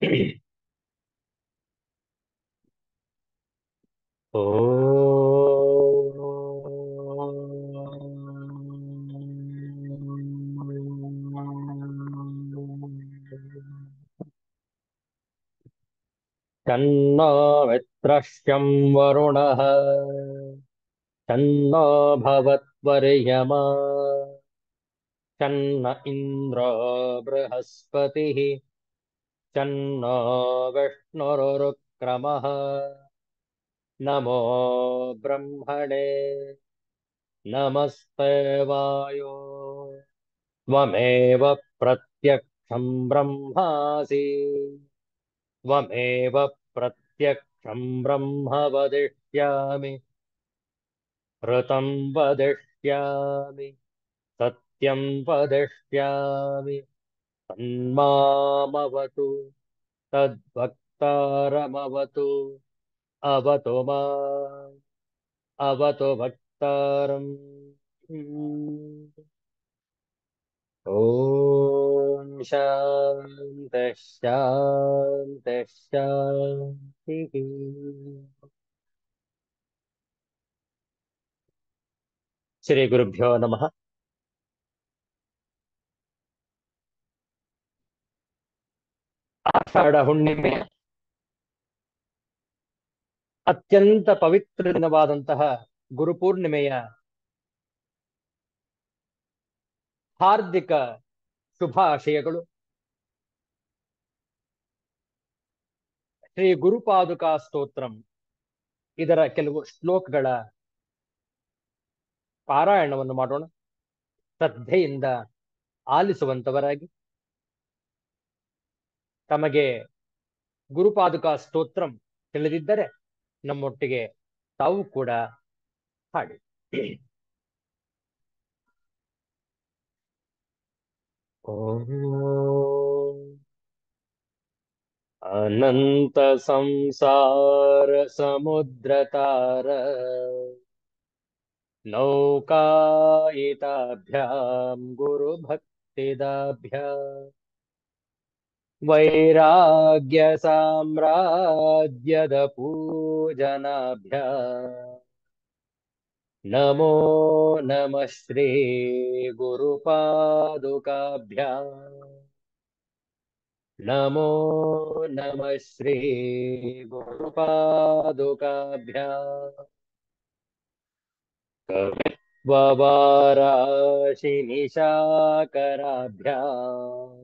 ओ तन्नो मित्रश्यं वरुणः तन्नो भवत्वर्यमा तन्न इन्द्रो बृहस्पतिः तन्नो विष्णुरुक्रमः नमो ब्रह्मणे नमस्ते वायो त्वमेव प्रत्यक्षं ब्रह्मासि त्वमेव प्रत्यक्षं ब्रह्म वदिष्यामि ऋतं वदिष्यामि सत्यं वदिष्यामि तन्मामवतु तद्भक्तारमवतु अवतु माम् अवतु भक्तारम् ॐ शान्ति शान्ति शान्तिः। श्री गुरुभ्यो नमः। ಆಷಾಢ ಹುಣ್ಣಿಮೆ ಅತ್ಯಂತ ಪವಿತ್ರ ದಿನವಾದಂತಹ ಗುರುಪೂರ್ಣಿಮೆಯ ಹಾರ್ದಿಕ ಶುಭಾಶಯಗಳು. ಶ್ರೀ ಗುರುಪಾದುಕಾ ಸ್ತೋತ್ರಂ ಇದರ ಕೆಲವು ಶ್ಲೋಕಗಳ ಪಾರಾಯಣವನ್ನು ಮಾಡೋಣ. ಶ್ರದ್ಧೆಯಿಂದ ಆಲಿಸುವಂತವರಾಗಿ. ತಮಗೆ ಗುರುಪಾದುಕಾ ಸ್ತೋತ್ರಂ ತಿಳಿದಿದ್ದರೆ ನಮ್ಮೊಟ್ಟಿಗೆ ತಾವು ಕೂಡ ಹಾಡಿ. ಓಂ ಅನಂತ ಸಂಸಾರ ಸಮುದ್ರತಾರ ನೌಕಾಯಿತಾಭ್ಯಾಂ ಗುರು ಭಕ್ತಿದಾಭ್ಯಾಂ ವೈರಾಗ್ಯ ಸಾಮ್ರಾಜ್ಯದ ಪೂಜನಾಭ್ಯಾಂ ನಮೋ ನಮಃ ಶ್ರೀ ಗುರುಪಾದುಕಾಭ್ಯಾಂ ನಮೋ ನಮಃ ಶ್ರೀ ಗುರುಪಾದುಕಾಭ್ಯಾಂ ಕವಿತ್ವವಾರಾಶಿ ನಿಶಾಕರಾಭ್ಯಾಂ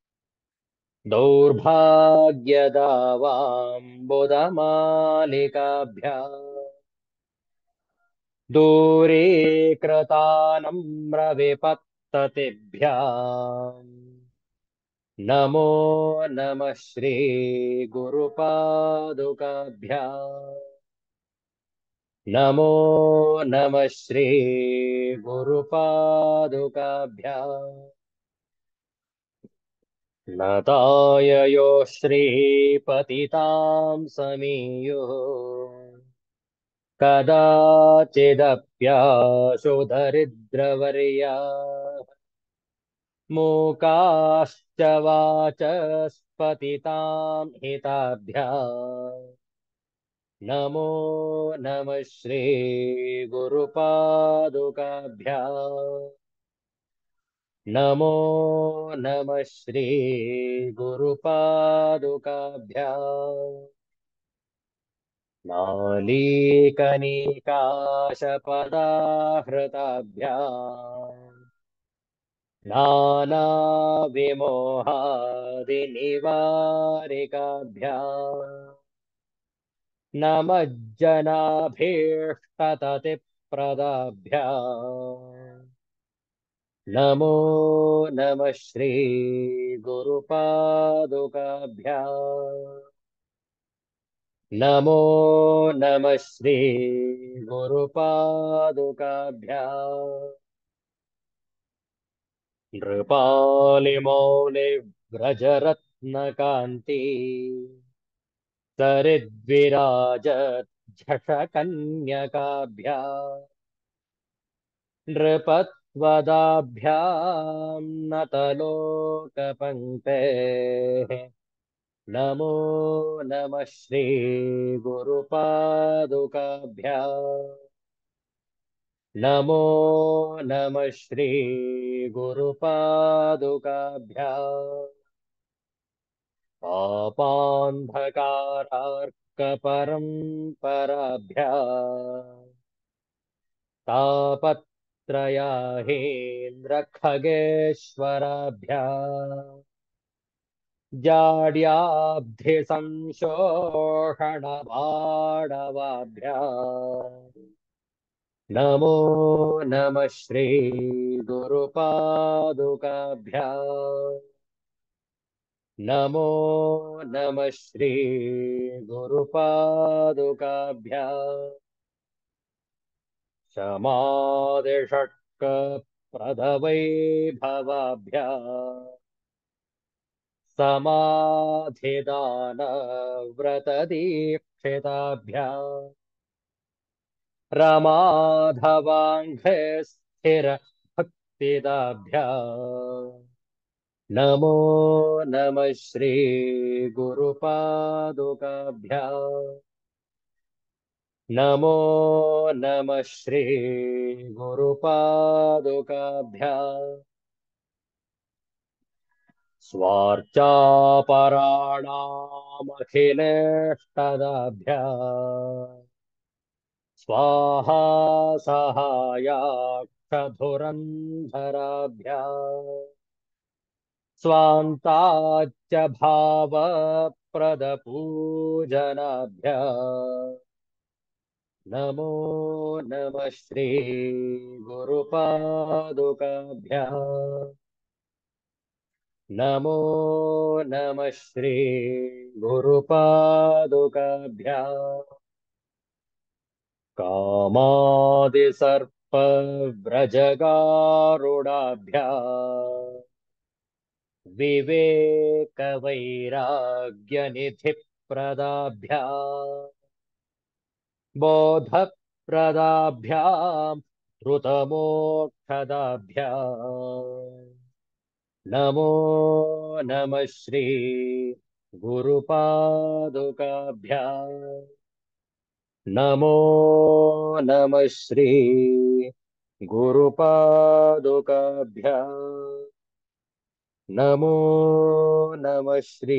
ದೌರ್ಭಾಗ್ಯದಾವಾಂಬುಧಮಾಲಿಕಾಭ್ಯಾಂ दूरीकृतानम्रविपत्ततिभ्याम् नमो नमः श्री गुरुपादुकाभ्याम् नमो नमः श्री गुरुपादुकाभ्याम् नताययो श्रीपतितां समीयुः कदाचिदप्याशु दरिद्रवर्या मूकाश्च वाचस्पतितां हिताभ्या नमो नमः श्री गुरुपादुकाभ्या नमो नमः श्री गुरुपादुकाभ्या नालीकनिकाशपदाहृताभ्या नानाविमोहादिनिवारिकाभ्या नमज्जनाभीष्टततिप्रदाभ्या नमो नमः श्री गुरुपादुकाभ्या नमो नमः श्री गुरुपादुकाभ्या नृपालिमौलिव्रजरत्नकान्ति सरिद्विराजत् झषकन्यकाभ्या नृपत्वदाभ्यां नतलोकपङ्क्तेः नमो नमः श्री गुरुपादुकाभ्याम्। नमो नमः श्री गुरुपादुकाभ्याम्। पापान्धकारार्कपरम्पराभ्याम्। तापत्रयाहेन्द्र खगेश्वराभ्याम्। जाड्याब्धि संशोषण बाणवाभ्याम्। नमो नमः श्री गुरुपादुकाभ्याम्। नमो नमः श्री गुरुपादुकाभ्याम्। शमादिषट्क प्रदवैभवाभ्याम्। समाधिदान व्रतदीक्षिताभ्याम्। रमाधवाङ्घ्रि स्थिर भक्तिदाभ्याम्। नमो नमः श्री गुरुपादुकाभ्याम्। नमो नमः श्री गुरुपादुकाभ्याम्। स्वार्चापराणामखिलेष्टदाभ्याम्। स्वाहा सहायाक्षधुरन्धराभ्याम्। स्वान्ताच्च भावप्रदपूजनाभ्याम्। नमो नमः श्री गुरुपादुकाभ्याम्। नमो नमः श्री गुरुपादुकाभ्याम्। कामादिसर्पव्रजगारुडाभ्याम्। विवेकवैराग्यनिधिप्रदाभ्याम्। बोधप्रदाभ्याम् धृतमोक्षदाभ्याम्। नमो नमः श्री गुरुपादुकाभ्याम्। नमो नमः श्री गुरुपादुकाभ्याम्। नमो नमः श्री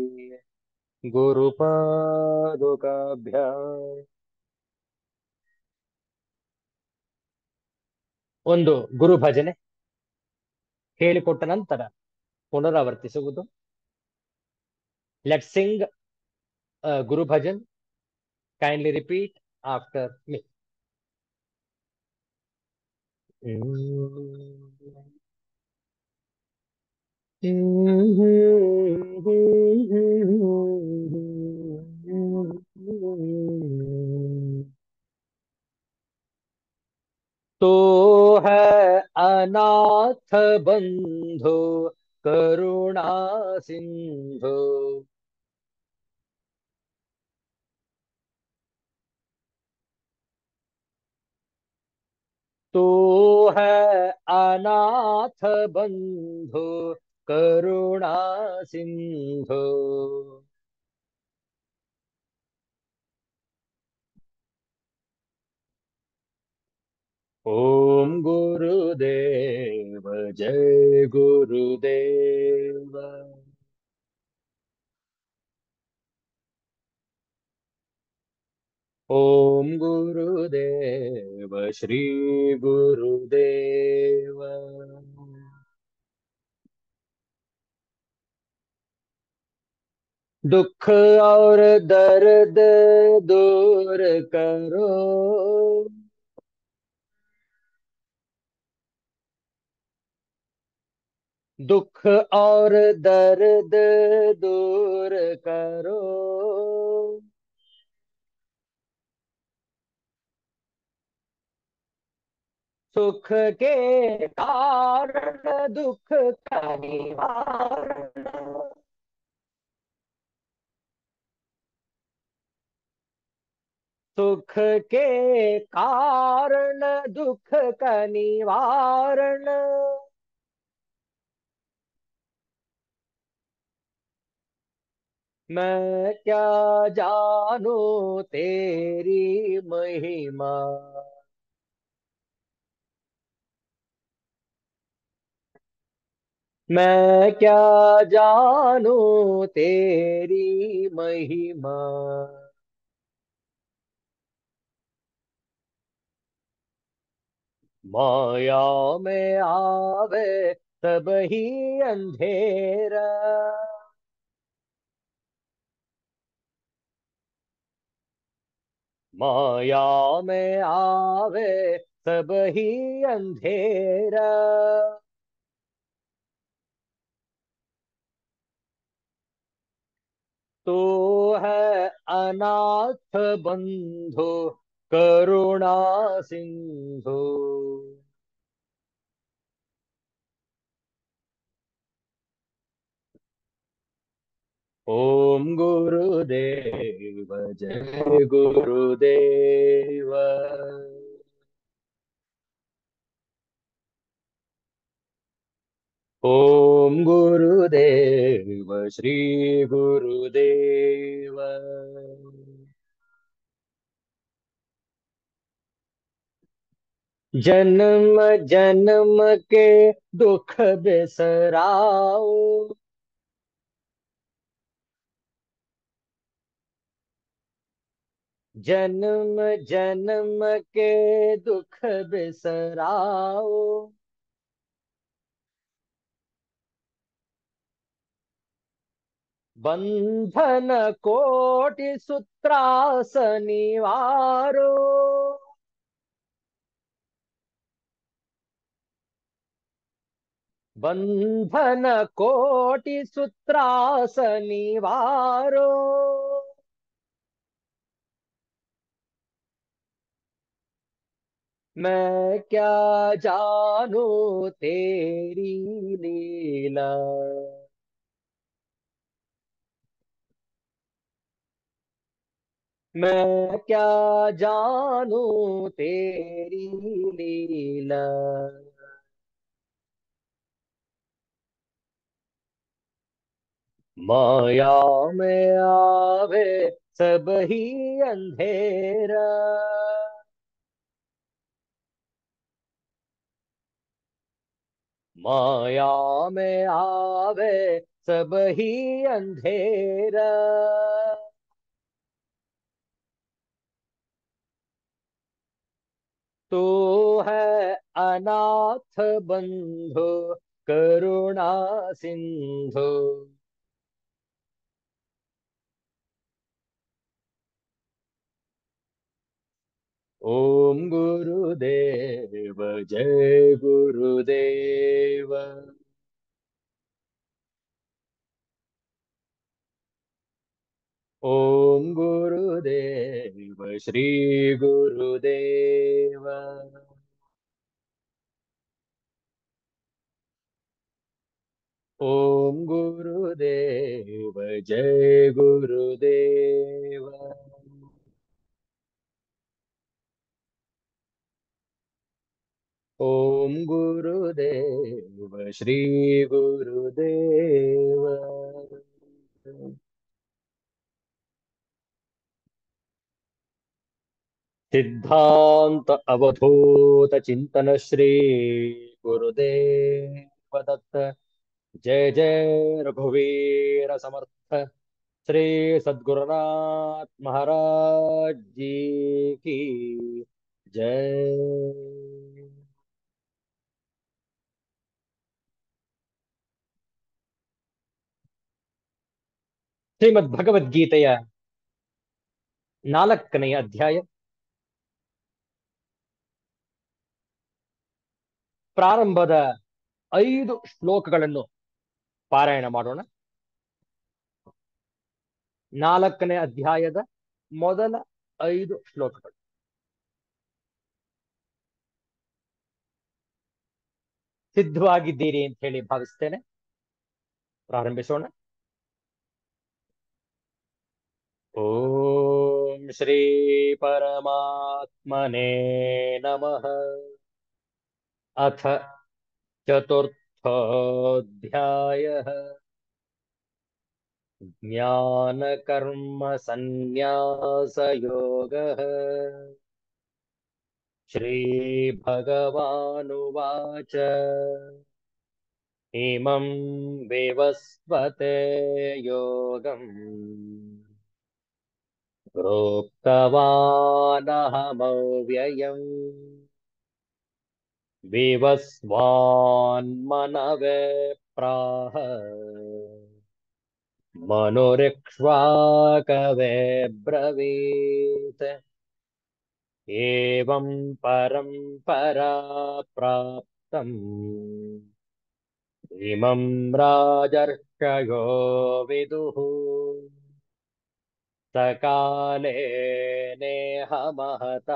गुरुपादुकाभ्याम्। ಒಂದು ಗುರು ಭಜನೆ ಹೇಳಿಕೊಟ್ಟ ನಂತರ ಪುನರಾವರ್ತಿಸುವುದು. Let sing guru bhajan. Kindly repeat after me. तो है अनाथ बंधु करुणा सिंधु। तू है अनाथ बंधु करुणा सिंधु। ओम गुरुदेव जय गुरुदेव। ओम गुरुदेव श्री गुरुदेव। दुख और दर्द दूर करो। दुख और दर्द दूर करो। सुख के कारण दुख का निवारण। सुख के कारण दुख का निवारण। मैं क्या जानू तेरी महिमा। मैं क्या जानू तेरी महिमा। माया में आवे तब ही अंधेरा। माया में आवे तब ही अंधेरा। तू है अनाथ बंधु करुणा सिंधु। ओम गुरुदेव जय गुरुदेव। ओम गुरुदेव श्री गुरुदेव। जन्म जन्म के दुख बिसराओ। जन्म जन्म के दुख बिसराओ। बंधन कोटि सूत्रास निवारो। बंधन कोटि सूत्रास निवारो। मैं क्या जानू तेरी लीला। मैं क्या जानू तेरी लीला। माया में आवे सब ही अंधेरा। माया में आवे सब ही अंधेरा। तू है अनाथ बंधु करुणा सिंधु। ओम गुरुदेव जय गुरुदेव। ओम गुरुदेव श्री गुरुदेव। ओम गुरुदेव जय गुरुदेव। ओम गुरुदेव श्री गुरुदेव। सिद्धांत अवधूत चिंतन श्री गुरुदेव दत्त। जय जय रघुवीर समर्थ श्री सद्गुरुनाथ महाराज जी की जय। ಶ್ರೀಮದ್ಭಗವದ್ಗೀತೆಯ 4ನೇ ಅಧ್ಯಾಯ ಪ್ರಾರಂಭದ 5 ಶ್ಲೋಕಗಳನ್ನು ಪಾರಾಯಣ ಮಾಡೋಣ. 4ನೇ ಅಧ್ಯಾಯದ ಮೊದಲ 5 ಶ್ಲೋಕಗಳು. ಸಿದ್ಧವಾಗಿದ್ದೀರಿ ಅಂತ ಹೇಳಿ ಭಾವಿಸ್ತೇನೆ. ಪ್ರಾರಂಭಿಸೋಣ. ಓಂ ಶ್ರೀ ಪರಮಾತ್ಮನೇ ನಮಃ. ಅಥ ಚತುರ್ಥೋऽಧ್ಯಾಯः. ज्ञानकर्म सन्न्यासयोगः। श्रीभगवानुवाच इमं विवस्वते योगम् प्रोक्तवानहमव्ययम् विवस्वान्मनवे प्राह मनुरिक्ष्वाकवे ब्रवीत् एवं परम्परा प्राप्तम् इमं राजर्षयो विदुः सकाले नेह महता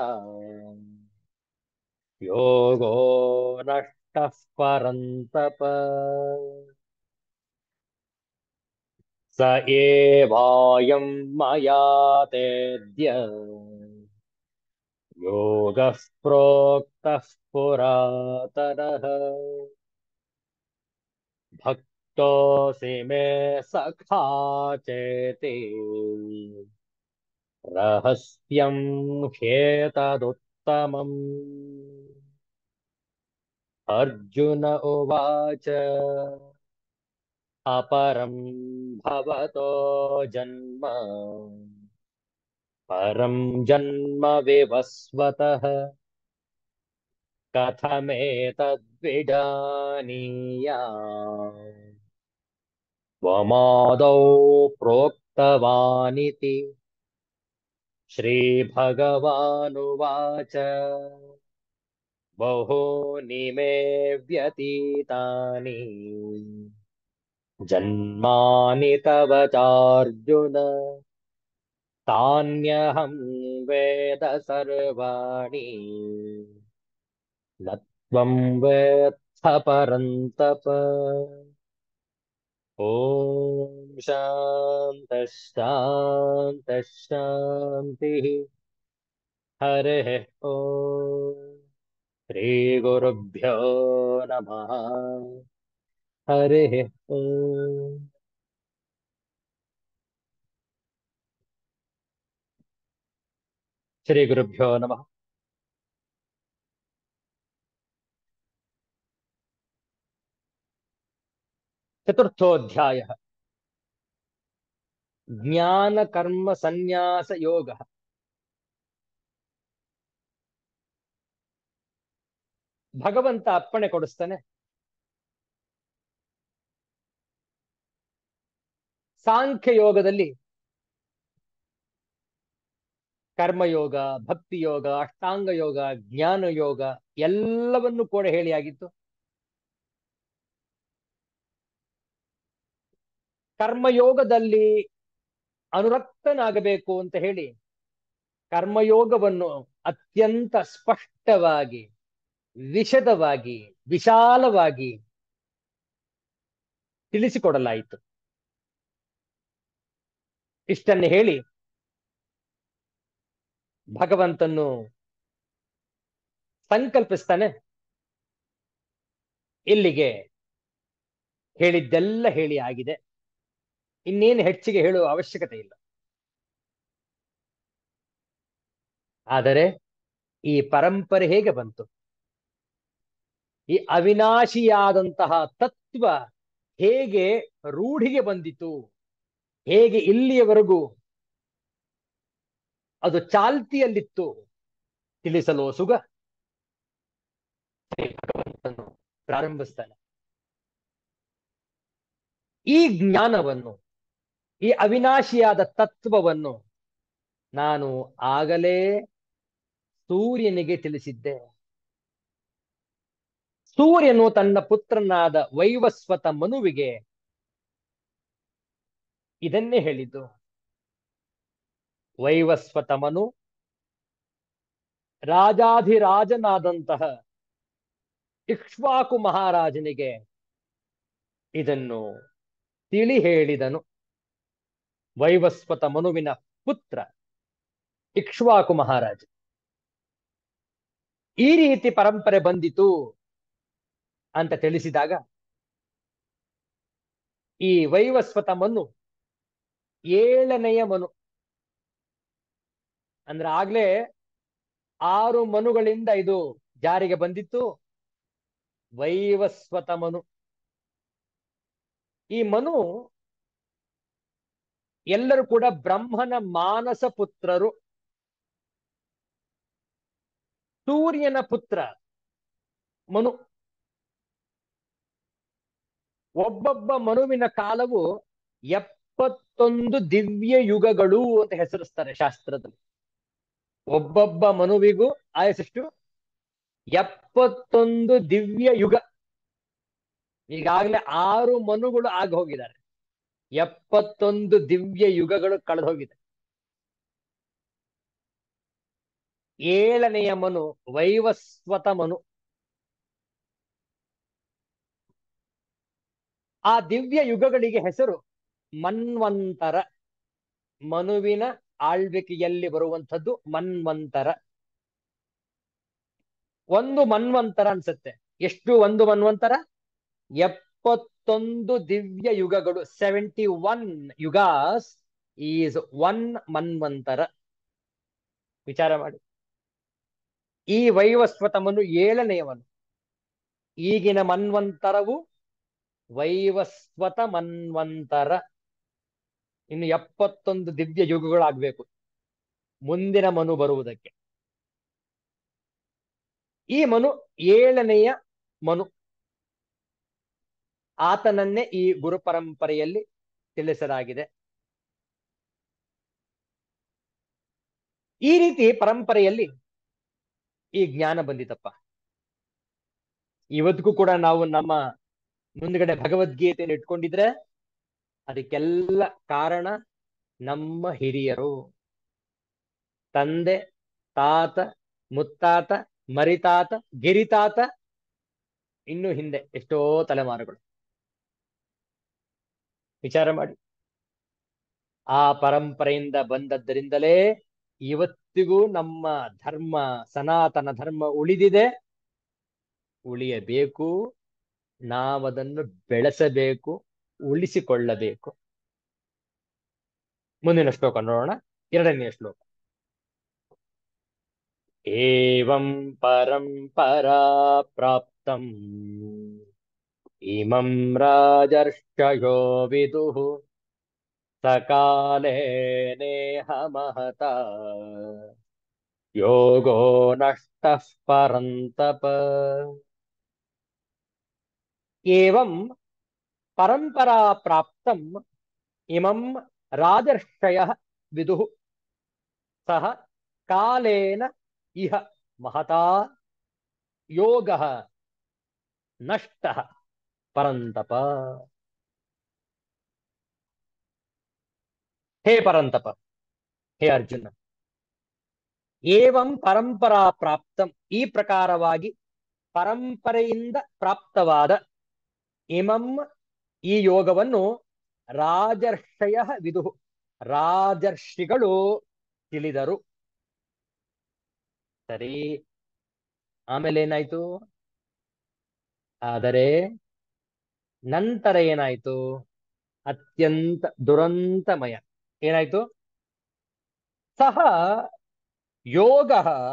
योगो नष्टः परन्तप स एवायं मया तेद्य योगः प्रोक्तः पुरातनः भक्तोऽसि मे सखा चेति रहस्यं ह्येतदुत्तमम्। अर्जुन उवाच अपरं भवतो जन्म परं जन्म विवस्वतः कथमेतद्विजानीयाम् त्वमादौ प्रोक्तवानिति। श्रीभगवानुवाच बहूनि मे व्यतीतानि जन्मानि तव चार्जुन तान्यहं वेद सर्वाणि न त्वं वेत्थ परन्तप। ॐ शान्तः शान्तः शान्तिः। हरिः ॐ श्रीगुरुभ्यो नमः। हरिः ॐ। श्रीगुरुभ्यो नमः। चतुर्थोऽध्यायः ज्ञानकर्म सन्न्यास योगः। ಭಗವಂತ ಅಪ್ಪಣೆ ಕೊಡಿಸ್ತಾನೆ, ಸಾಂಖ್ಯ ಯೋಗದಲ್ಲಿ ಕರ್ಮಯೋಗ, ಭಕ್ತಿ ಯೋಗ, ಅಷ್ಟಾಂಗ ಯೋಗ, ಜ್ಞಾನ ಯೋಗ ಎಲ್ಲವನ್ನು ಕೂಡ ಹೇಳಿ ಆಗಿತ್ತು. ಕರ್ಮಯೋಗದಲ್ಲಿ ಅನುರಕ್ತನಾಗಬೇಕು ಅಂತ ಹೇಳಿ ಕರ್ಮಯೋಗವನ್ನು ಅತ್ಯಂತ ಸ್ಪಷ್ಟವಾಗಿ, ವಿಶದವಾಗಿ, ವಿಶಾಲವಾಗಿ ತಿಳಿಸಿಕೊಡಲಾಯಿತು. ಇಷ್ಟನ್ನು ಹೇಳಿ ಭಗವಂತನು ಸಂಕಲ್ಪಿಸ್ತಾನೆ, ಇಲ್ಲಿಗೆ ಹೇಳಿದ್ದೆಲ್ಲ ಹೇಳಿ ಆಗಿದೆ, ಇನ್ನೇನು ಹೆಚ್ಚಿಗೆ ಹೇಳುವ ಅವಶ್ಯಕತೆ ಇಲ್ಲ. ಆದರೆ ಈ ಪರಂಪರೆ ಹೇಗೆ ಬಂತು? ಈ ಅವಿನಾಶಿಯಾದಂತಹ ತತ್ವ ಹೇಗೆ ರೂಢಿಗೆ ಬಂದಿತು? ಹೇಗೆ ಇಲ್ಲಿಯವರೆಗೂ ಅದು ಚಾಲ್ತಿಯಲ್ಲಿತ್ತು? ತಿಳಿಸಲು ಸುಗ ಭಗವಂತನು ಪ್ರಾರಂಭಿಸ್ತಾನೆ. ಈ ಜ್ಞಾನವನ್ನು, ಈ ಅವಿನಾಶಿಯಾದ ತತ್ವವನ್ನು ನಾನು ಆಗಲೇ ಸೂರ್ಯನಿಗೆ ತಿಳಿಸಿದ್ದೆ. ಸೂರ್ಯನು ತನ್ನ ಪುತ್ರನಾದ ವೈವಸ್ವತ ಮನುವಿಗೆ ಇದನ್ನೇ ಹೇಳಿದ್ದು. ವೈವಸ್ವತ ಮನು ರಾಜಾಧಿರಾಜನಾದಂತಹ ಇಕ್ಷ್ವಾಕು ಮಹಾರಾಜನಿಗೆ ಇದನ್ನು ತಿಳಿ ಹೇಳಿದನು. ವೈವಸ್ವತ ಮನುವಿನ ಪುತ್ರ ಇಕ್ಷ್ವಾಕು ಮಹಾರಾಜ. ಈ ರೀತಿ ಪರಂಪರೆ ಬಂದಿತು ಅಂತ ತಿಳಿಸಿದಾಗ ಈ ವೈವಸ್ವತ ಮನು ಏಳನೆಯ ಮನು. ಅಂದ್ರೆ ಆಗ್ಲೇ 6 ಮನುಗಳಿಂದ ಇದು ಜಾರಿಗೆ ಬಂದಿತ್ತು. ವೈವಸ್ವತ ಮನು. ಈ ಮನು ಎಲ್ಲರೂ ಕೂಡ ಬ್ರಹ್ಮನ ಮಾನಸ ಪುತ್ರರು. ಸೂರ್ಯನ ಪುತ್ರ ಮನು. ಒಬ್ಬೊಬ್ಬ ಮನುವಿನ ಕಾಲವು 71 ದಿವ್ಯ ಯುಗಗಳು ಅಂತ ಹೆಸರಿಸ್ತಾರೆ ಶಾಸ್ತ್ರದಲ್ಲಿ. ಒಬ್ಬೊಬ್ಬ ಮನುವಿಗೂ ಆಯಸ್ಸೆಷ್ಟು? 71 ದಿವ್ಯ ಯುಗ. ಈಗಾಗಲೇ 6 ಮನುಗಳು ಆಗಿ ಹೋಗಿದ್ದಾರೆ. 71 ದಿವ್ಯ ಯುಗಗಳು ಕಳೆದು ಹೋಗಿದೆ. ಏಳನೆಯ ಮನು ವೈವಸ್ವತ ಮನು. ಆ ದಿವ್ಯ ಯುಗಗಳಿಗೆ ಹೆಸರು ಮನ್ವಂತರ. ಮನುವಿನ ಆಳ್ವಿಕೆಯಲ್ಲಿ ಬರುವಂಥದ್ದು ಮನ್ವಂತರ. ಒಂದು ಮನ್ವಂತರ ಅನ್ಸುತ್ತೆ. ಎಷ್ಟು ಒಂದು ಮನ್ವಂತರ? 71 ದಿವ್ಯ ಯುಗಗಳು. 71 ಯುಗಾಸ್ ಈಸ್ ಒನ್ ಮನ್ವಂತರ. ವಿಚಾರ ಮಾಡಿ. ಈ ವೈವಸ್ವತ ಮನು ಏಳನೆಯವನು. ಈಗಿನ ಮನ್ವಂತರವು ವೈವಸ್ವತ ಮನ್ವಂತರ. ಇನ್ನು 71 ದಿವ್ಯ ಯುಗಗಳಾಗಬೇಕು ಮುಂದಿನ ಮನು ಬರುವುದಕ್ಕೆ. ಈ ಮನು ಏಳನೆಯ ಮನು. ಆತನನ್ನೇ ಈ ಗುರು ಪರಂಪರೆಯಲ್ಲಿ ತಿಳಿಸಲಾಗಿದೆ. ಈ ರೀತಿ ಪರಂಪರೆಯಲ್ಲಿ ಈ ಜ್ಞಾನ ಬಂದಿತಪ್ಪ. ಇವತ್ತಿಗೂ ಕೂಡ ನಾವು ನಮ್ಮ ಮುಂದ್ಗಡೆ ಭಗವದ್ಗೀತೆಯನ್ನು ಇಟ್ಕೊಂಡಿದ್ರೆ ಅದಕ್ಕೆಲ್ಲ ಕಾರಣ ನಮ್ಮ ಹಿರಿಯರು. ತಂದೆ, ತಾತ, ಮುತ್ತಾತ, ಮರಿತಾತ, ಗಿರಿತಾತ, ಇನ್ನು ಹಿಂದೆ ಎಷ್ಟೋ ತಲೆಮಾರುಗಳು. ವಿಚಾರ ಮಾಡಿ. ಆ ಪರಂಪರೆಯಿಂದ ಬಂದದ್ದರಿಂದಲೇ ಇವತ್ತಿಗೂ ನಮ್ಮ ಧರ್ಮ, ಸನಾತನ ಧರ್ಮ ಉಳಿದಿದೆ. ಉಳಿಯಬೇಕು. ನಾವದನ್ನು ಬೆಳೆಸಬೇಕು, ಉಳಿಸಿಕೊಳ್ಳಬೇಕು. ಮುಂದಿನ ಶ್ಲೋಕ ನೋಡೋಣ. 2ನೇ ಶ್ಲೋಕ. ಏವಂ ಪರಂಪರಾ ಪ್ರಾಪ್ತಂ ಇಮಂ ರಾಜರ್ಷಯೋ ವಿದುಃ ಸಕಾಲೇ ನೇಹ ಮಹತ ಯೋಗೋ ನಷ್ಟಃ ಪರಂತಪ. ಏವಂ ಪರಂಪರಾ ಪ್ರಾಪ್ತಂ ಇಮಂ ರಾಜರ್ಷಯಃ ವಿದುಃ ಸಹ ಕಾಲೇನ ಇಹ ಮಹತಾ ಯೋಗಃ ನಷ್ಟಃ ಪರಂತಪ. ಹೇ ಪರಂತಪ, ಹೇ ಅರ್ಜುನ, ಏವಂ ಪರಂಪರಾ ಪ್ರಾಪ್ತಂ, ಈ ಪ್ರಕಾರವಾಗಿ ಪರಂಪರೆಯಿಂದ ಪ್ರಾಪ್ತವಾದ ಇಮಂ, ಈ ಯೋಗವನ್ನು ರಾಜರ್ಷಯ ವಿದುಃ, ರಾಜರ್ಷಿಗಳು ತಿಳಿದರು. ಸರಿ, ಆಮೇಲೆ ಏನಾಯ್ತು? ಆದರೆ ನಂತರ ಏನಾಯ್ತು? ಅತ್ಯಂತ ದುರಂತಮಯ. ಏನಾಯ್ತು? ಸಹ ಯೋಗ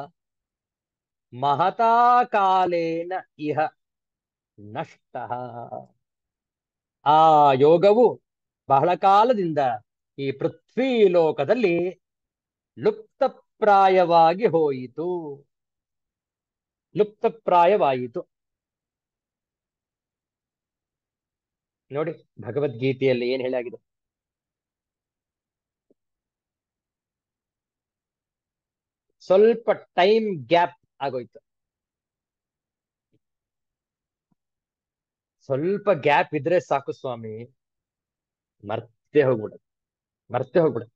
ಮಹತಾ ಕಾಲೇನ ಇಹ ನಷ್ಟ. ಆ ಯೋಗವು ಬಹಳ ಕಾಲದಿಂದ ಈ ಪೃಥ್ವಿ ಲೋಕದಲ್ಲಿ ಲುಪ್ತಪ್ರಾಯವಾಗಿ ಹೋಯಿತು. ಲುಪ್ತಪ್ರಾಯವಾಯಿತು. ನೋಡಿ ಭಗವದ್ಗೀತೆಯಲ್ಲಿ ಏನ್ ಹೇಳಾಗಿದೆ. ಸ್ವಲ್ಪ ಟೈಮ್ ಗ್ಯಾಪ್ ಆಗೋಯ್ತು. ಸ್ವಲ್ಪ ಗ್ಯಾಪ್ ಇದ್ರೆ ಸಾಕು ಸ್ವಾಮಿ, ಮರ್ತೇ ಹೋಗ್ಬಿಡುತ್ತೆ. ಮರ್ತೇ ಹೋಗ್ಬಿಡುತ್ತೆ.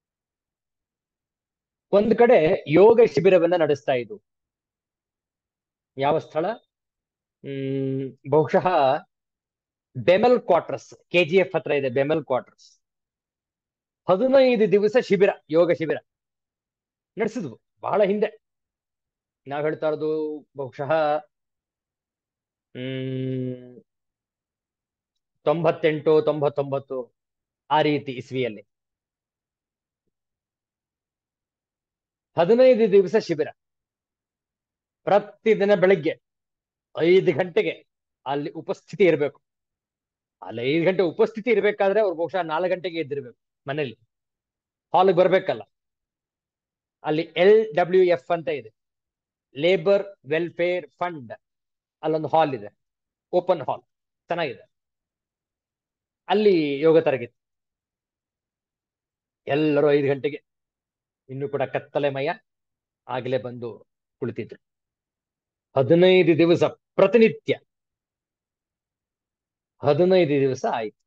ಒಂದ್ ಕಡೆ ಯೋಗ ಶಿಬಿರವನ್ನ ನಡೆಸ್ತಾ ಇದ್ವು. ಯಾವ ಸ್ಥಳ? ಬಹುಶಃ ಬೆಮೆಲ್ ಕ್ವಾರ್ಟರ್ಸ್, KGF ಹತ್ರ ಇದೆ ಬೆಮೆಲ್ ಕ್ವಾರ್ಟರ್ಸ್. 15 ದಿವಸ ಶಿಬಿರ, ಯೋಗ ಶಿಬಿರ ನಡೆಸಿದ್ವು ಬಹಳ ಹಿಂದೆ. ನಾವ್ ಹೇಳ್ತಾ ಇರೋದು ಬಹುಶಃ 98, 99 ಆ ರೀತಿ ಇಸ್ವಿಯಲ್ಲಿ. 15 ದಿವಸ ಶಿಬಿರ. ಪ್ರತಿದಿನ ಬೆಳಿಗ್ಗೆ 5 ಗಂಟೆಗೆ ಅಲ್ಲಿ ಉಪಸ್ಥಿತಿ ಇರಬೇಕು. ಅಲ್ಲಿ 5 ಗಂಟೆ ಉಪಸ್ಥಿತಿ ಇರ್ಬೇಕಾದ್ರೆ ಅವ್ರು ಬಹುಶಃ 4 ಗಂಟೆಗೆ ಎದ್ದಿರ್ಬೇಕು ಮನೇಲಿ. ಹಾಲ್ಗೆ ಬರ್ಬೇಕಲ್ಲ. ಅಲ್ಲಿ LWF ಅಂತ ಇದೆ, ಲೇಬರ್ ವೆಲ್ಫೇರ್ ಫಂಡ್. ಅಲ್ಲೊಂದು ಹಾಲ್ ಇದೆ, ಓಪನ್ ಹಾಲ್, ಚೆನ್ನಾಗಿದೆ. ಅಲ್ಲಿ ಯೋಗ ತರಗತಿ. ಎಲ್ಲರೂ 5 ಗಂಟೆಗೆ, ಇನ್ನು ಕೂಡ ಕತ್ತಲೆ ಮಯ, ಆಗ್ಲೇ ಬಂದು ಕುಳಿತಿದ್ರು. 15 ದಿವಸ ಪ್ರತಿನಿತ್ಯ. 15 ದಿವಸ ಆಯ್ತು.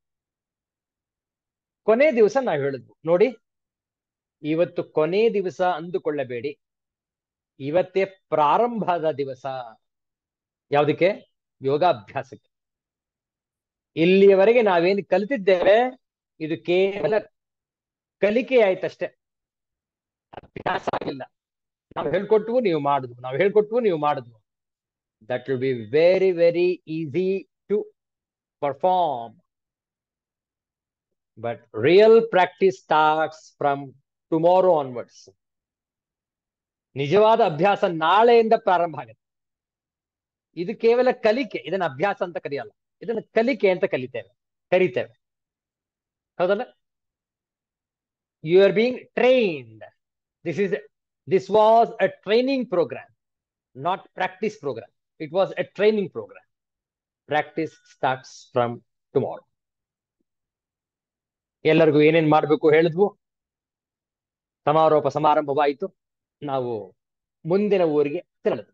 ಕೊನೆ ದಿವಸ ನಾವು ಹೇಳಿದ್ವು, ನೋಡಿ ಇವತ್ತು ಕೊನೆ ದಿವಸ ಅಂದುಕೊಳ್ಳಬೇಡಿ, ಇವತ್ತೇ ಪ್ರಾರಂಭದ ದಿವಸ. ಯಾವುದಕ್ಕೆ? ಯೋಗಾಭ್ಯಾಸಕ್ಕೆ. ಇಲ್ಲಿಯವರೆಗೆ ನಾವೇನು ಕಲಿತಿದ್ದೇವೆ ಇದು ಕೇವಲ ಕಲಿಕೆ ಆಯ್ತಷ್ಟೇ, ಅಭ್ಯಾಸ ಆಗಿಲ್ಲ. ನಾವು ಹೇಳ್ಕೊಟ್ವು ನೀವು ಮಾಡುದು, ನಾವು ಹೇಳ್ಕೊಟ್ವು ನೀವು ಮಾಡುದು. That will be very very easy to perform. But real practice starts from tomorrow onwards. ನಿಜವಾದ ಅಭ್ಯಾಸ ನಾಳೆಯಿಂದ ಪ್ರಾರಂಭ ಆಗುತ್ತೆ. ಇದು ಕೇವಲ ಕಲಿಕೆ, ಇದನ್ನ ಅಭ್ಯಾಸ ಅಂತ ಕರೆಯಲ್ಲ, ಇದನ್ನ ಕಲಿಕೆ ಅಂತ ಕರಿತೇವೆ. ಹೌದಲ್ಲ? You are being trained. This was a training program, not practice program. It was a training program. Practice starts from tomorrow. ಎಲ್ಲರಿಗೂ ಏನೇನ್ ಮಾಡ್ಬೇಕು ಹೇಳಿದ್ವು. ಸಮಾರೋಪ ಸಮಾರಂಭವಾಯಿತು. ನಾವು ಮುಂದಿನ ಊರಿಗೆ ತೆರಳಿದ್ವು.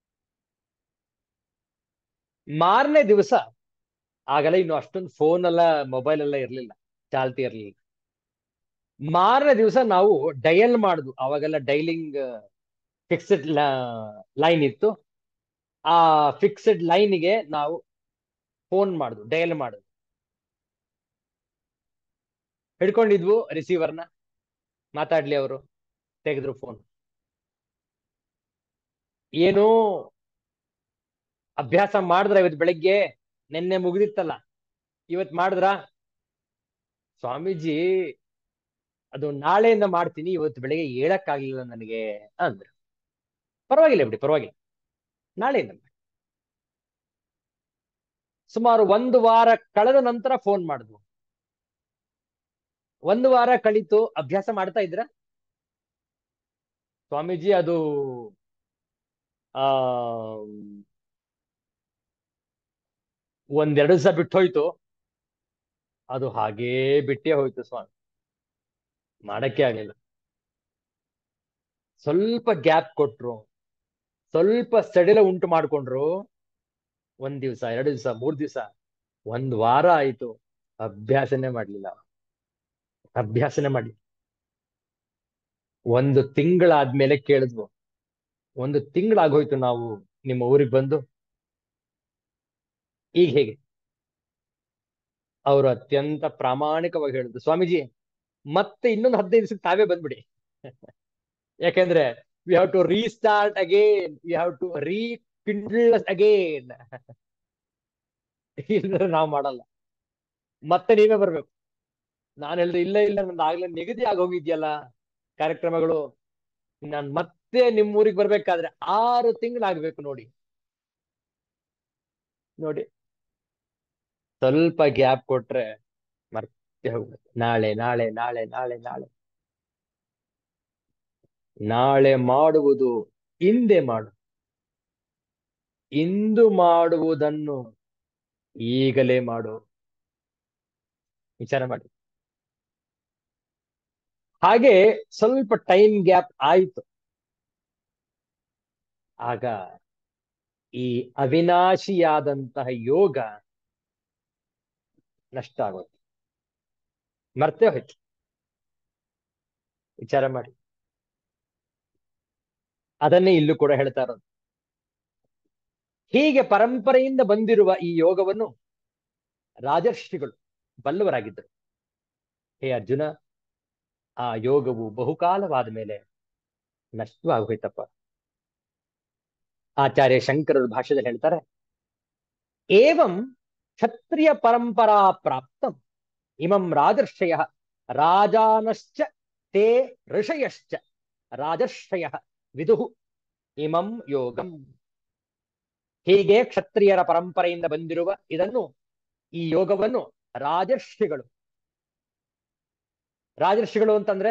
ಮಾರನೇ ದಿವಸ, ಆಗಲೇ ಇನ್ನು ಅಷ್ಟೊಂದು ಫೋನ್ ಎಲ್ಲ ಮೊಬೈಲ್ ಎಲ್ಲ ಇರ್ಲಿಲ್ಲ, ಚಾಲ್ತಿ ಇರ್ಲಿಲ್ಲ. ಮಾರನೇ ದಿವಸ ನಾವು ಡಯಲ್ ಮಾಡುದು. ಅವಾಗೆಲ್ಲ ಡೈಲಿಂಗ್ ಫಿಕ್ಸ್ಡ್ ಲೈನ್ ಇತ್ತು. ಆ ಫಿಕ್ಸ್ಡ್ ಲೈನ್ಗೆ ನಾವು ಫೋನ್ ಮಾಡುದು, ಡಯಲ್ ಮಾಡುದು. ಹಿಡ್ಕೊಂಡಿದ್ವು ರಿಸೀವರ್ನ, ಮಾತಾಡ್ಲಿ ಅವರು. ತೆಗೆದ್ರು ಫೋನ್. ಏನು ಅಭ್ಯಾಸ ಮಾಡಿದ್ರ ಇವತ್ತು ಬೆಳಿಗ್ಗೆ? ನಿನ್ನೆ ಮುಗಿದಿತ್ತಲ್ಲ, ಇವತ್ ಮಾಡಿದ್ರ? ಸ್ವಾಮೀಜಿ ಅದು ನಾಳೆಯಿಂದ ಮಾಡ್ತೀನಿ, ಇವತ್ತು ಬೆಳಿಗ್ಗೆ ಹೇಳಕ್ಕಾಗ್ಲಿಲ್ಲ ನನಗೆ ಅಂದ್ರೆ. ಪರವಾಗಿಲ್ಲ ಬಿಡಿ, ಪರವಾಗಿಲ್ಲ, ನಾಳೆಯಿಂದ ಮಾಡಿ. ಸುಮಾರು 1 ವಾರ ಕಳೆದ ನಂತರ ಫೋನ್ ಮಾಡಿದ್ವು. 1 ವಾರ ಕಳೀತು, ಅಭ್ಯಾಸ ಮಾಡ್ತಾ ಇದ್ರ? ಸ್ವಾಮೀಜಿ ಅದು ಆ 1-2 ದಿವಸ ಬಿಟ್ಟು ಹೋಯ್ತು. ಅದು ಹಾಗೇ ಬಿಟ್ಟೇ ಹೋಯ್ತು ಸ್ವಾಮಿ, ಮಾಡಕ್ಕೆ ಆಗ್ಲಿಲ್ಲ. ಸ್ವಲ್ಪ ಗ್ಯಾಪ್ ಕೊಟ್ರು, ಸ್ವಲ್ಪ ಸಡಿಲ ಉಂಟು ಮಾಡ್ಕೊಂಡ್ರು. 1 ದಿವಸ, 2 ದಿವಸ, 3 ದಿವಸ, 1 ವಾರ ಆಯ್ತು, ಅಭ್ಯಾಸನೇ ಮಾಡ್ಲಿಲ್ಲ. ಅಭ್ಯಾಸನೇ ಮಾಡಿ 1 ತಿಂಗಳಾದ್ಮೇಲೆ ಕೇಳಿದ್ವು. 1 ತಿಂಗಳಾಗೋಯ್ತು ನಾವು ನಿಮ್ಮ ಊರಿಗೆ ಬಂದು, ಈಗ ಹೇಗೆ? ಅವರು ಅತ್ಯಂತ ಪ್ರಾಮಾಣಿಕವಾಗಿ ಹೇಳಿದ್ರು, ಸ್ವಾಮೀಜಿ ಮತ್ತೆ ಇನ್ನೊಂದು 15 ದಿವಸಕ್ಕೆ ತಾವೇ ಬಂದ್ಬಿಡಿ. ಯಾಕೆಂದ್ರೆ we have to restart again, we have to rekindle again. ಇಲ್ಲದ್ರೆ ನಾವು ಮಾಡಲ್ಲ, ಮತ್ತೆ ನೀವೇ ಬರ್ಬೇಕು. ನಾನು ಹೇಳಿದೆ, ಇಲ್ಲ ಇಲ್ಲ, ನಂದು ಆಗ್ಲೇ ನಿಗದಿ ಆಗೋಗಿದ್ಯಲ್ಲ ಕಾರ್ಯಕ್ರಮಗಳು. ನಾನು ಮತ್ತೆ ನಿಮ್ಮೂರಿಗೆ ಬರ್ಬೇಕಾದ್ರೆ 6 ತಿಂಗಳಾಗ್ಬೇಕು ನೋಡಿ. ನೋಡಿ, ಸ್ವಲ್ಪ ಗ್ಯಾಪ್ ಕೊಟ್ರೆ ಮತ್ತೆ ಹೋಗ್ಬೇಕು. ನಾಳೆ ನಾಳೆ ನಾಳೆ ನಾಳೆ ನಾಳೆ. ನಾಳೆ ಮಾಡುವುದು ಇಂದೇ ಮಾಡು, ಇಂದು ಮಾಡುವುದನ್ನು ಈಗಲೇ ಮಾಡು. ವಿಚಾರ ಮಾಡಿ. ಹಾಗೆ ಸ್ವಲ್ಪ ಟೈಮ್ ಗ್ಯಾಪ್ ಆಯ್ತು. ಆಗ ಈ ಅವಿನಾಶಿಯಾದಂತಹ ಯೋಗ ನಷ್ಟ ಆಗೋಯ್ತು, ಮರ್ತೇ ಹೋಯ್ತು. ವಿಚಾರ ಮಾಡಿ. ಅದನ್ನೇ ಇಲ್ಲೂ ಕೂಡ ಹೇಳ್ತಾ ಇರೋದು. ಹೀಗೆ ಪರಂಪರೆಯಿಂದ ಬಂದಿರುವ ಈ ಯೋಗವನ್ನು ರಾಜರ್ಷಿಗಳು ಬಲ್ಲವರಾಗಿದ್ದರು. ಹೇ ಅರ್ಜುನ, ಆ ಯೋಗವು ಬಹುಕಾಲವಾದ ಮೇಲೆ ನಷ್ಟವಾಗೋಯ್ತಪ್ಪ. ಆಚಾರ್ಯ ಶಂಕರರು ಭಾಷೆದಲ್ಲಿ ಹೇಳ್ತಾರೆ, ಏವಂ ಕ್ಷತ್ರಿಯ ಪರಂಪರಾ ಪ್ರಾಪ್ತಂ ಇಮಂ ರಾಜರ್ಷಯ ರಾಜಾನಶ್ಚ ತೇ ಋಷಯಶ್ಚ ರಾಜರ್ಷಯ ವಿದುಹು ಇಮಂ ಯೋಗಂ. ಹೀಗೆ ಕ್ಷತ್ರಿಯರ ಪರಂಪರೆಯಿಂದ ಬಂದಿರುವ ಇದನ್ನು, ಈ ಯೋಗವನ್ನು ರಾಜರ್ಷಿಗಳು, ರಾಜರ್ಷಿಗಳು ಅಂತಂದ್ರೆ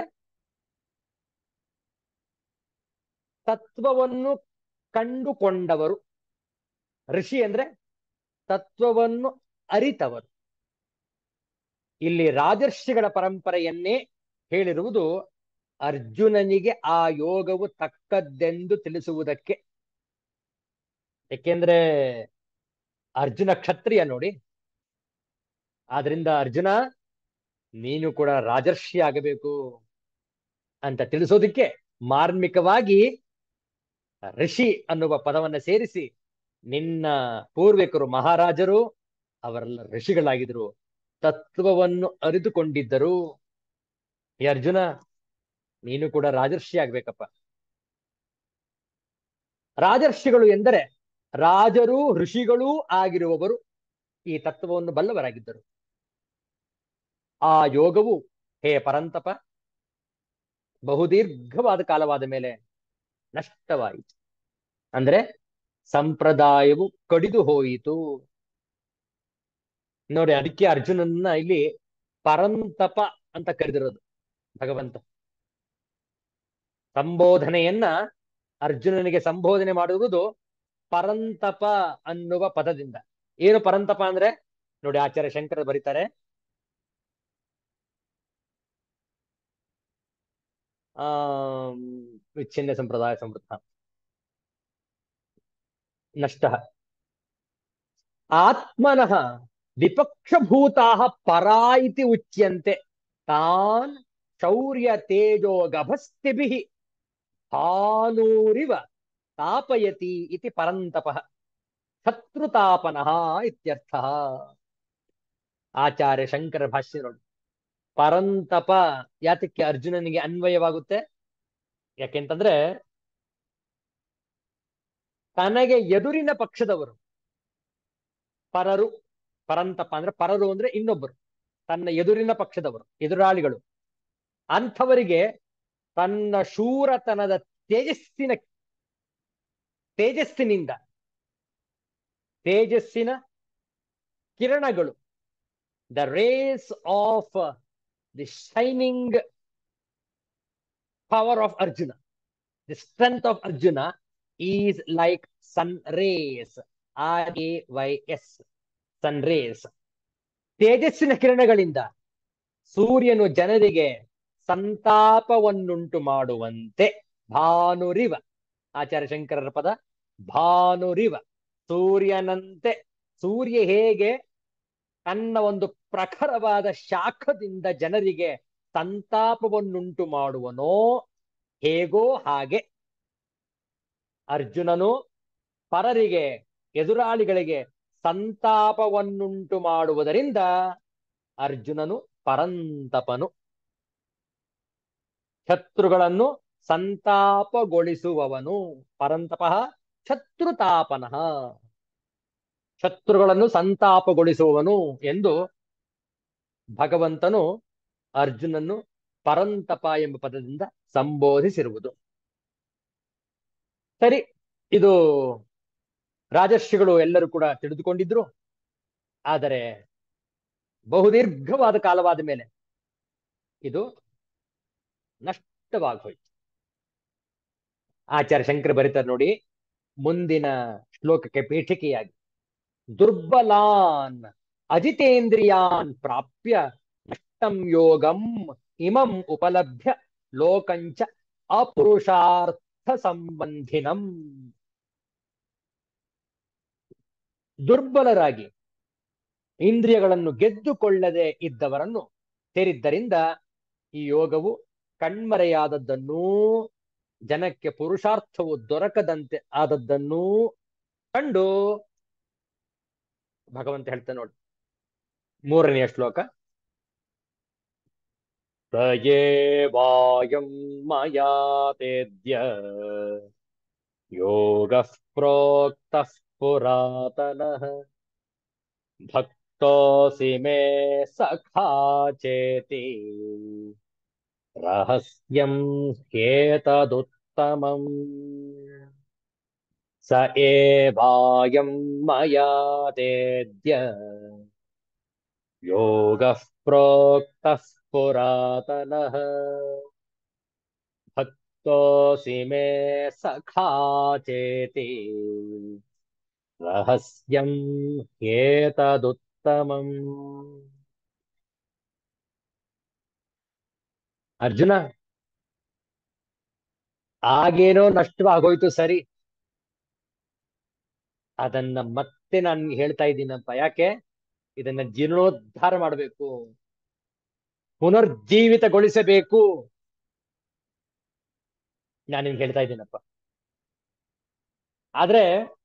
ತತ್ವವನ್ನು ಕಂಡುಕೊಂಡವರು. ಋಷಿ ಅಂದ್ರೆ ತತ್ವವನ್ನು ಅರಿತವರು. ಇಲ್ಲಿ ರಾಜರ್ಷಿಗಳ ಪರಂಪರೆಯನ್ನೇ ಹೇಳಿರುವುದು ಅರ್ಜುನನಿಗೆ ಆ ಯೋಗವು ತಕ್ಕದ್ದೆಂದು ತಿಳಿಸುವುದಕ್ಕೆ. ಏಕೆಂದ್ರೆ ಅರ್ಜುನ ಕ್ಷತ್ರಿಯ ನೋಡಿ. ಆದ್ರಿಂದ ಅರ್ಜುನ, ನೀನು ಕೂಡ ರಾಜರ್ಷಿ ಆಗಬೇಕು ಅಂತ ತಿಳಿಸೋದಿಕ್ಕೆ ಮಾರ್ಮಿಕವಾಗಿ ಋಷಿ ಅನ್ನುವ ಪದವನ್ನ ಸೇರಿಸಿ, ನಿನ್ನ ಪೂರ್ವಿಕರು ಮಹಾರಾಜರು ಅವರೆಲ್ಲ ಋಷಿಗಳಾಗಿದ್ರು, ತತ್ವವನ್ನು ಅರಿತುಕೊಂಡಿದ್ದರು. ಈ ಅರ್ಜುನ, ನೀನು ಕೂಡ ರಾಜರ್ಷಿ ಆಗ್ಬೇಕಪ್ಪ. ರಾಜರ್ಷಿಗಳು ಎಂದರೆ ರಾಜರು ಋಷಿಗಳೂ ಆಗಿರುವವರು, ಈ ತತ್ವವನ್ನು ಬಲ್ಲವರಾಗಿದ್ದರು. ಆ ಯೋಗವು ಹೇ ಪರಂತಪ ಬಹುದೀರ್ಘವಾದ ಕಾಲವಾದ ಮೇಲೆ ನಷ್ಟವಾಯಿತು. ಅಂದ್ರೆ ಸಂಪ್ರದಾಯವು ಕಡಿದು ಹೋಯಿತು ನೋಡಿ. ಅದಕ್ಕೆ ಅರ್ಜುನನ್ನ ಇಲ್ಲಿ ಪರಂತಪ ಅಂತ ಕರೆದಿರೋದು ಭಗವಂತ. ಸಂಬೋಧನೆಯನ್ನ ಅರ್ಜುನನಿಗೆ ಸಂಬೋಧನೆ ಮಾಡುವುದು ಪರಂತಪ ಅನ್ನುವ ಪದದಿಂದ. ಏನು ಪರಂತಪ ಅಂದ್ರೆ ನೋಡಿ, ಆಚಾರ್ಯ ಶಂಕರ ಬರೀತಾರೆ, ಆ ವಿಚ್ಛಿನ್ನ ಸಂಪ್ರದಾಯ ಸಮೃದ್ಧ ನಷ್ಟ ಆತ್ಮನಃ ವಿಪಕ್ಷಭೂತಾ ಪರಾ ಇತಿ ಉಚ್ಯಂತೆ ತಾನ್ ಶೌರ್ಯ ತೇಜೋ ಗಭಸ್ತಿಭಿಃ ಭಾನೂರಿವ ತಾಪಯತಿ ಇತಿ ಪರಂತಪಃ ಶತ್ರುತಾಪನಃ ಇತ್ಯರ್ಥಃ. ಆಚಾರ್ಯ ಶಂಕರ ಭಾಷ್ಯ ನೋಡಿ. ಪರಂತಪ ಯಾತಕ್ಕೆ ಅರ್ಜುನನಿಗೆ ಅನ್ವಯವಾಗುತ್ತೆ? ಯಾಕೆಂತಂದ್ರೆ ತನಗೆ ಎದುರಿನ ಪಕ್ಷದವರು ಪರರು. ಪರಂತಪ ಅಂದ್ರೆ ಪರರು ಅಂದ್ರೆ ಇನ್ನೊಬ್ಬರು, ತನ್ನ ಎದುರಿನ ಪಕ್ಷದವರು, ಎದುರಾಳಿಗಳು. ಅಂಥವರಿಗೆ ತನ್ನ ಶೂರತನದ ತೇಜಸ್ಸಿನಿಂದ, ತೇಜಸ್ಸಿನ ಕಿರಣಗಳು, the rays of the shining power of Arjuna, the strength of Arjuna is like sun rays, RAYS, sun rays. ತೇಜಸ್ಸಿನ ಕಿರಣಗಳಿಂದ ಸೂರ್ಯನು ಜನರಿಗೆ ಸಂತಾಪವನ್ನುಂಟು ಮಾಡುವಂತೆ ಭಾನುರಿವ, ಆಚಾರ್ಯ ಶಂಕರರ ಪದ ಭಾನುರಿವ, ಸೂರ್ಯನಂತೆ. ಸೂರ್ಯ ಹೇಗೆ ತನ್ನ ಒಂದು ಪ್ರಖರವಾದ ಶಾಖದಿಂದ ಜನರಿಗೆ ಸಂತಾಪವನ್ನುಂಟು ಮಾಡುವನೋ, ಹೇಗೋ ಹಾಗೆ ಅರ್ಜುನನು ಪರರಿಗೆ, ಎದುರಾಳಿಗಳಿಗೆ ಸಂತಾಪವನ್ನುಂಟು ಮಾಡುವುದರಿಂದ ಅರ್ಜುನನು ಪರಂತಪನು. ಶತ್ರುಗಳನ್ನು ಸಂತಾಪಗೊಳಿಸುವವನು ಪರಂತಪಃ ಶತ್ರುತಾಪನಃ, ಶತ್ರುಗಳನ್ನು ಸಂತಾಪಗೊಳಿಸುವವನು ಎಂದು ಭಗವಂತನು ಅರ್ಜುನನ್ನು ಪರಂತಪ ಎಂಬ ಪದದಿಂದ ಸಂಬೋಧಿಸಿರುವುದು. ಸರಿ, ಇದು ರಾಜರ್ಷಿಗಳು ಎಲ್ಲರೂ ಕೂಡ ತಿಳಿದುಕೊಂಡಿದ್ರು. ಆದರೆ ಬಹುದೀರ್ಘವಾದ ಕಾಲವಾದ ಮೇಲೆ ಇದು ನಷ್ಟವಾಗಿ ಹೋಯ್ತು. ಆಚಾರ್ಯ ಶಂಕರ ಬರೀತಾರೆ ನೋಡಿ, ಮುಂದಿನ ಶ್ಲೋಕಕ್ಕೆ ಪೀಠಿಕೆಯಾಗಿ, ದುರ್ಬಲಾನ್ ಅಜಿತೇಂದ್ರಿಯಾನ್ ಪ್ರಾಪ್ಯ ನಷ್ಟಂ ಯೋಗಂ ಇಮಂ ಉಪಲಭ್ಯ ಲೋಕಂಚ ಅಪುರುಷಾರ್ಥ ಸಂಬಂಧಿನಂ. ದುರ್ಬಲರಾಗಿ ಇಂದ್ರಿಯಗಳನ್ನು ಗೆದ್ದುಕೊಳ್ಳದೆ ಇದ್ದವರನ್ನು ಸೇರಿದ್ದರಿಂದ ಈ ಯೋಗವು ಕಣ್ಮರೆಯಾದದ್ದನ್ನೂ, ಜನಕ್ಕೆ ಪುರುಷಾರ್ಥವು ದೊರಕದಂತೆ ಆದದ್ದನ್ನೂ ಕಂಡು ಭಗವಂತ ಹೇಳ್ತಾನೆ ನೋಡಿ, 3ನೇ ಶ್ಲೋಕ, ತಯೇವಾಯಂ ಮಯಾ ತೇದ್ಯ ಯೋಗಃ ಪ್ರೋಕ್ತಃ ಪುರಾತನಃ ಭಕ್ತೋಸಿ ಮೇ ಸಖಾ ಚೇತಿ रहस्यं ह्येतदुत्तमम् स एवायं मया तेद्य योगः प्रोक्तः पुरातनः भक्तोऽसि मे सखा चेति रहस्यं ह्येतदुत्तमम् ಅರ್ಜುನ, ಆಗೇನೋ ನಷ್ಟವಾಗೋಯ್ತು ಸರಿ, ಅದನ್ನ ಮತ್ತೆ ನಾನು ಹೇಳ್ತಾ ಇದ್ದೀನಪ್ಪ. ಯಾಕೆ? ಇದನ್ನ ಜೀರ್ಣೋದ್ಧಾರ ಮಾಡಬೇಕು, ಪುನರ್ಜೀವಿತಗೊಳಿಸಬೇಕು. ನಾನು ನಿಮ್ಗೆ ಹೇಳ್ತಾ ಇದ್ದೀನಪ್ಪ. ಆದ್ರೆ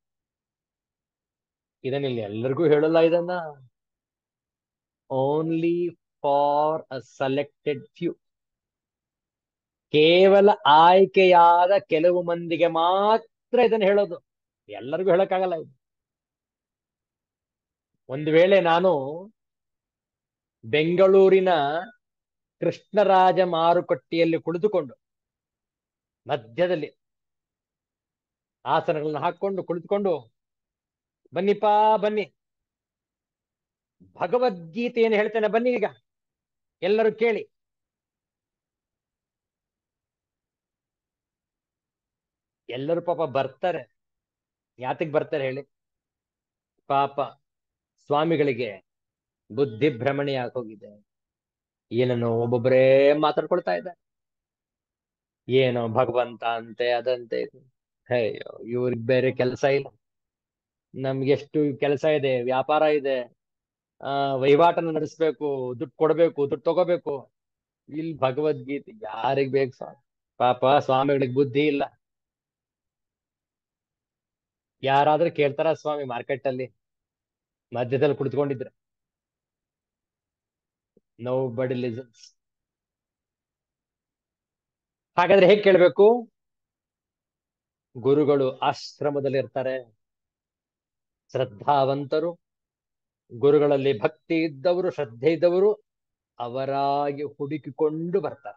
ಇದನ್ನ ಇಲ್ಲಿ ಎಲ್ಲರಿಗೂ ಹೇಳಲ್ಲ. ಇದನ್ನ only for a selected few, ಕೇವಲ ಆಯ್ಕೆಯಾದ ಕೆಲವು ಮಂದಿಗೆ ಮಾತ್ರ ಇದನ್ನ ಹೇಳೋದು. ಎಲ್ಲರಿಗೂ ಹೇಳಕ್ಕಾಗಲ್ಲ ಇದು. ಒಂದು ವೇಳೆ ನಾನು ಬೆಂಗಳೂರಿನ ಕೃಷ್ಣರಾಜ ಮಾರುಕಟ್ಟೆಯಲ್ಲಿ ಕುಳಿತುಕೊಂಡು ಮಧ್ಯದಲ್ಲಿ ಆಸನಗಳನ್ನ ಹಾಕೊಂಡು ಕುಳಿತುಕೊಂಡು, ಬನ್ನಿಪಾ ಬನ್ನಿ, ಭಗವದ್ಗೀತೆಯನ್ನು ಹೇಳ್ತೇನೆ ಬನ್ನಿ ಈಗ ಎಲ್ಲರೂ ಕೇಳಿ, ಎಲ್ಲರೂ ಪಾಪ ಬರ್ತಾರೆ. ಯಾತಕ್ ಬರ್ತಾರೆ ಹೇಳಿ? ಪಾಪ ಸ್ವಾಮಿಗಳಿಗೆ ಬುದ್ಧಿ ಭ್ರಮಣೆಯಾಗಿ ಹೋಗಿದೆ. ಏನೋ ಒಬ್ಬೊಬ್ಬರೇ ಮಾತಾಡ್ಕೊಳ್ತಾ ಇದ್ದಾರೆ. ಏನೋ ಭಗವಂತ ಅಂತೆ, ಅದಂತೆ ಇದು. ಅಯ್ಯೋ, ಇವ್ರಿಗೆ ಬೇರೆ ಕೆಲಸ ಇಲ್ಲ. ನಮ್ಗೆ ಎಷ್ಟು ಕೆಲಸ ಇದೆ, ವ್ಯಾಪಾರ ಇದೆ, ವಹಿವಾಟನ್ನು ನಡೆಸ್ಬೇಕು, ದುಡ್ಡು ಕೊಡ್ಬೇಕು, ದುಡ್ಡು ತಗೋಬೇಕು. ಇಲ್ಲಿ ಭಗವದ್ಗೀತೆ ಯಾರಿಗ್ ಬೇಕು ಸ್ವಾಮಿ? ಪಾಪ ಸ್ವಾಮಿಗಳಿಗೆ ಬುದ್ಧಿ ಇಲ್ಲ. ಯಾರಾದ್ರೂ ಕೇಳ್ತಾರ ಸ್ವಾಮಿ? ಮಾರ್ಕೆಟ್ ಅಲ್ಲಿ ಮಧ್ಯದಲ್ಲಿ ಕುಳಿತುಕೊಂಡಿದ್ರೆ ನೋ ಬಡಿ ಲಿಸನ್ಸ್. ಹಾಗಾದ್ರೆ ಹೇಗ್ ಕೇಳ್ಬೇಕು? ಗುರುಗಳು ಆಶ್ರಮದಲ್ಲಿ ಇರ್ತಾರೆ, ಶ್ರದ್ಧಾವಂತರು, ಗುರುಗಳಲ್ಲಿ ಭಕ್ತಿ ಇದ್ದವರು, ಶ್ರದ್ಧೆ ಇದ್ದವರು ಅವರಾಗಿ ಹುಡುಕಿಕೊಂಡು ಬರ್ತಾರೆ.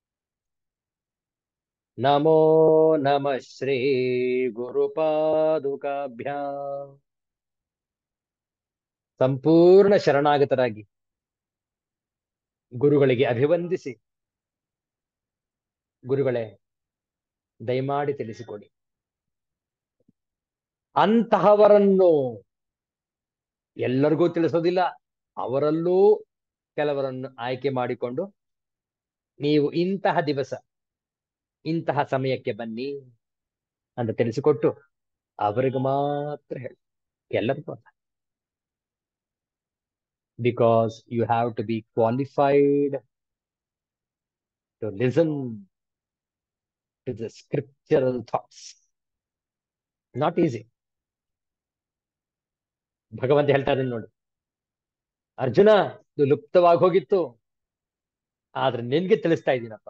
ನಮೋ ನಮಃ ಶ್ರೀ ಗುರುಪಾದುಕಾಭ್ಯಾಂ. ಸಂಪೂರ್ಣ ಶರಣಾಗತರಾಗಿ ಗುರುಗಳಿಗೆ ಅಭಿವಂದಿಸಿ, ಗುರುಗಳೇ ದಯಮಾಡಿ ತಿಳಿಸಿಕೊಡಿ. ಅಂತಹವರನ್ನು ಎಲ್ಲರಿಗೂ ತಿಳಿಸೋದಿಲ್ಲ, ಅವರಲ್ಲೂ ಕೆಲವರನ್ನು ಆಯ್ಕೆ ಮಾಡಿಕೊಂಡು, ನೀವು ಇಂತಹ ದಿವಸ ಇಂತಹ ಸಮಯಕ್ಕೆ ಬನ್ನಿ ಅಂತ ತಿಳಿಸಿಕೊಟ್ಟು ಅವರಿಗೆ ಮಾತ್ರ ಹೇಳಿ. ಎಲ್ಲರಿಗೂ ಅಲ್ಲ. Because you have to be qualified to listen to the scriptural thoughts. Not easy. ಭಗವಂತ ಹೇಳ್ತಾ ಇದ್ದಾನೆ ನೋಡಿ, ಅರ್ಜುನ, ಇದು ಲುಪ್ತವಾಗಿ ಹೋಗಿತ್ತು, ಆದ್ರೆ ನಿನ್ಗೆ ತಿಳಿಸ್ತಾ ಇದ್ದೀನಪ್ಪ.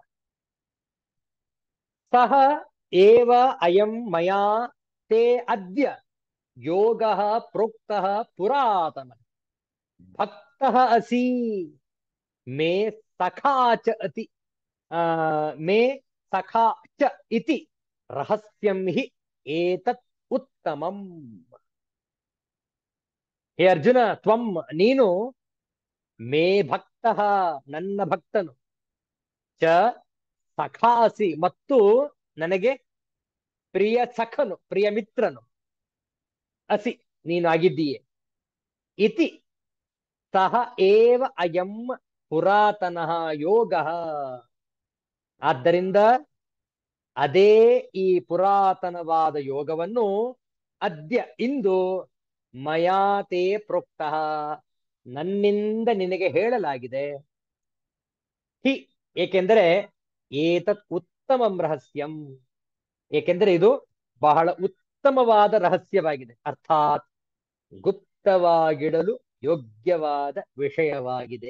ಸಹ ಏವ ಅಯಂ ಮಯಾ ತೇ ಅದ್ಯ ಯೋಗ ಪ್ರೋಕ್ತ ಪುರಾತನ ಭಕ್ತಃ ಅಸಿ ಮೇ ಸಖಾ ಚ ಅತಿ ಮೇ ಸಖಾ ಚ ಇತಿ ರಹಸ್ಯಂ ಹಿ ಏತತ್ ಉತ್ತಮಂ. ಹೇ ಅರ್ಜುನ, ತ್ವಂ ನೀನು ಮೇ ಭಕ್ತಃ ನನ್ನ ಭಕ್ತನು, ಚ ಸಖಾಸಿ ಮತ್ತು ನನಗೆ ಪ್ರಿಯ ಸಖನು, ಪ್ರಿಯ ಮಿತ್ರನು, ಅಸಿ ನೀನು ಆಗಿದ್ದೀಯೆ, ಇತಿ ಸಹ ಏವ ಅಯಂ ಪುರಾತನಃ ಯೋಗ. ಆದ್ದರಿಂದ ಅದೇ ಈ ಪುರಾತನವಾದ ಯೋಗವನ್ನು ಅದ್ಯ ಇಂದು ಮಯಾತೇ ಪ್ರೋಕ್ತಃ ನನ್ನಿಂದ ನಿನಗೆ ಹೇಳಲಾಗಿದೆ. ಹಿ ಏಕೆಂದರೆ ಏತತ್ ಉತ್ತಮಂ ರಹಸ್ಯಂ, ಏಕೆಂದರೆ ಇದು ಬಹಳ ಉತ್ತಮವಾದ ರಹಸ್ಯವಾಗಿದೆ. ಅರ್ಥಾತ್ ಗುಪ್ತವಾಗಿಡಲು ಯೋಗ್ಯವಾದ ವಿಷಯವಾಗಿದೆ.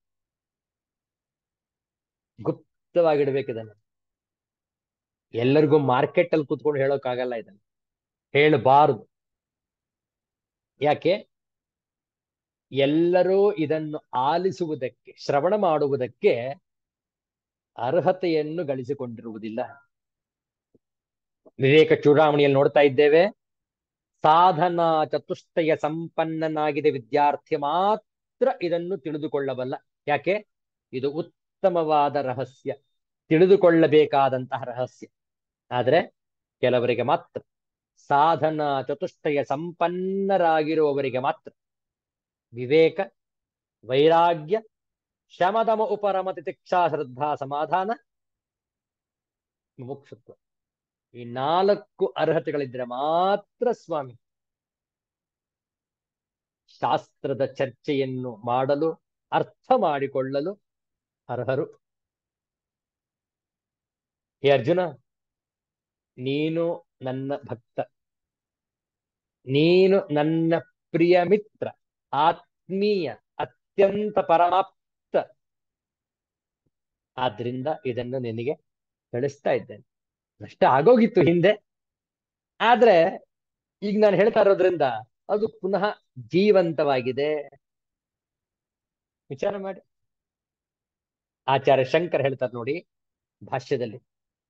ಗುಪ್ತವಾಗಿಡ್ಬೇಕು ಇದನ್ನು. ಎಲ್ಲರಿಗೂ ಮಾರ್ಕೆಟ್ ಅಲ್ಲಿ ಕೂತ್ಕೊಂಡು ಹೇಳೋಕ್ಕಾಗಲ್ಲ, ಇದನ್ನು ಹೇಳಬಾರದು. ಯಾಕೆ? ಎಲ್ಲರೂ ಇದನ್ನು ಆಲಿಸುವುದಕ್ಕೆ, ಶ್ರವಣ ಮಾಡುವುದಕ್ಕೆ ಅರ್ಹತೆಯನ್ನು ಗಳಿಸಿಕೊಂಡಿರುವುದಿಲ್ಲ. ವಿವೇಕ ಚೂಡಾಮಣಿಯಲ್ಲಿ ನೋಡ್ತಾ ಇದ್ದೇವೆ, ಸಾಧನ ಚತುಷ್ಟಯ ಸಂಪನ್ನನಾಗಿದೆ ವಿದ್ಯಾರ್ಥಿ ಮಾತ್ರ ಇದನ್ನು ತಿಳಿದುಕೊಳ್ಳಬಲ್ಲ. ಯಾಕೆ? ಇದು ಉತ್ತಮವಾದ ರಹಸ್ಯ, ತಿಳಿದುಕೊಳ್ಳಬೇಕಾದಂತಹ ರಹಸ್ಯ. ಆದ್ರೆ ಕೆಲವರಿಗೆ ಮಾತ್ರ, ಸಾಧನ ಚತುಷ್ಟಯ ಸಂಪನ್ನರಾಗಿರುವವರಿಗೆ ಮಾತ್ರ ವಿವೇಕ, ವೈರಾಗ್ಯ, ಶಮದಮ ಉಪರಮ ತಿತಿಕ್ಷಾ ಶ್ರದ್ಧಾ ಸಮಾಧಾನ, ಮುಮುಕ್ಷುತ್ವ, ಈ 4 ಅರ್ಹತೆಗಳಿದ್ರೆ ಮಾತ್ರ ಸ್ವಾಮಿ ಶಾಸ್ತ್ರದ ಚರ್ಚೆಯನ್ನು ಮಾಡಲು, ಅರ್ಥ ಮಾಡಿಕೊಳ್ಳಲು ಅರ್ಹರು. ಹೇ ಅರ್ಜುನ, ನೀನು ನನ್ನ ಭಕ್ತ, ನೀನು ನನ್ನ ಪ್ರಿಯ ಮಿತ್ರ, ಆತ್ಮೀಯ, ಅತ್ಯಂತ ಪರಮಾಪ್ತ. ಆದ್ರಿಂದ ಇದನ್ನು ನಿನಗೆ ತಿಳಿಸ್ತಾ ಇದ್ದೇನೆ. ನಷ್ಟ ಆಗೋಗಿತ್ತು ಹಿಂದೆ, ಆದ್ರೆ ಈಗ ನಾನು ಹೇಳ್ತಾ ಇರೋದ್ರಿಂದ ಅದು ಪುನಃ ಜೀವಂತವಾಗಿದೆ. ವಿಚಾರ ಮಾಡಿ. ಆಚಾರ್ಯ ಶಂಕರ್ ಹೇಳ್ತಾರೆ ನೋಡಿ ಭಾಷ್ಯದಲ್ಲಿ,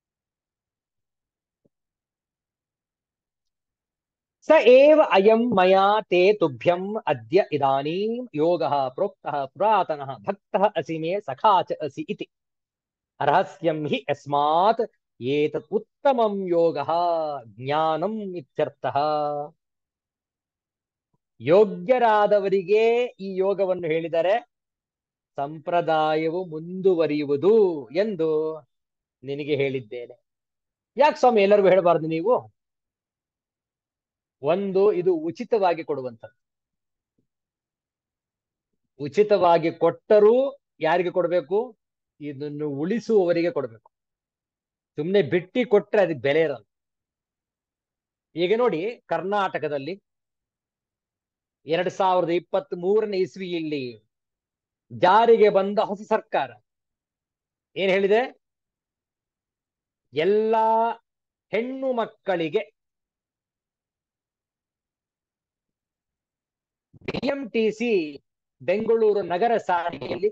ಸ ಏವ ಅಯಂ ಮಯಾ ತೇ ತುಭ್ಯಂ ಅದ್ಯ ಇದಾನೀಂ ಯೋಗಃ ಪ್ರೋಕ್ತಃ ಪುರಾತನಃ ಭಕ್ತಃ ಅಸಿ ಮೇ ಸಖಾ ಚ ಅಸಿ ಇತಿ ರಹಸ್ಯಂ ಹಿ ಯಸ್ಮಾತ್ ಏತತ್ ಉತ್ತಮಂ ಯೋಗಃ ಜ್ಞಾನಂ ಇತ್ಯರ್ಥಃ. ಯೋಗ್ಯರಾದವರಿಗೆ ಈ ಯೋಗವನ್ನು ಹೇಳಿದರೆ ಸಂಪ್ರದಾಯವು ಮುಂದುವರಿಯುವುದು ಎಂದು ನಿನಗೆ ಹೇಳಿದ್ದೇನೆ. ಯಾಕೆ ಸ್ವಾಮಿ ಎಲ್ಲರಿಗೂ ಹೇಳಬಾರ್ದು ನೀವು? ಒಂದು, ಇದು ಉಚಿತವಾಗಿ ಕೊಡುವಂಥದ್ದು. ಉಚಿತವಾಗಿ ಕೊಟ್ಟರೂ ಯಾರಿಗೆ ಕೊಡಬೇಕು? ಇದನ್ನು ಉಳಿಸುವವರಿಗೆ ಕೊಡಬೇಕು. ಸುಮ್ಮನೆ ಬಿಟ್ಟಿ ಕೊಟ್ರೆ ಅದಕ್ಕೆ ಬೆಲೆ ಇರಲ್ಲ. ಈಗ ನೋಡಿ, ಕರ್ನಾಟಕದಲ್ಲಿ 2023ನೇ ಇಸ್ವಿಯಲ್ಲಿ ಜಾರಿಗೆ ಬಂದ ಹೊಸ ಸರ್ಕಾರ ಏನ್ ಹೇಳಿದೆ? ಎಲ್ಲಾ ಹೆಣ್ಣು ಮಕ್ಕಳಿಗೆ ಬಿಎಂಟಿಸಿ ಬೆಂಗಳೂರು ನಗರ ಸಾರಿಗೆಯಲ್ಲಿ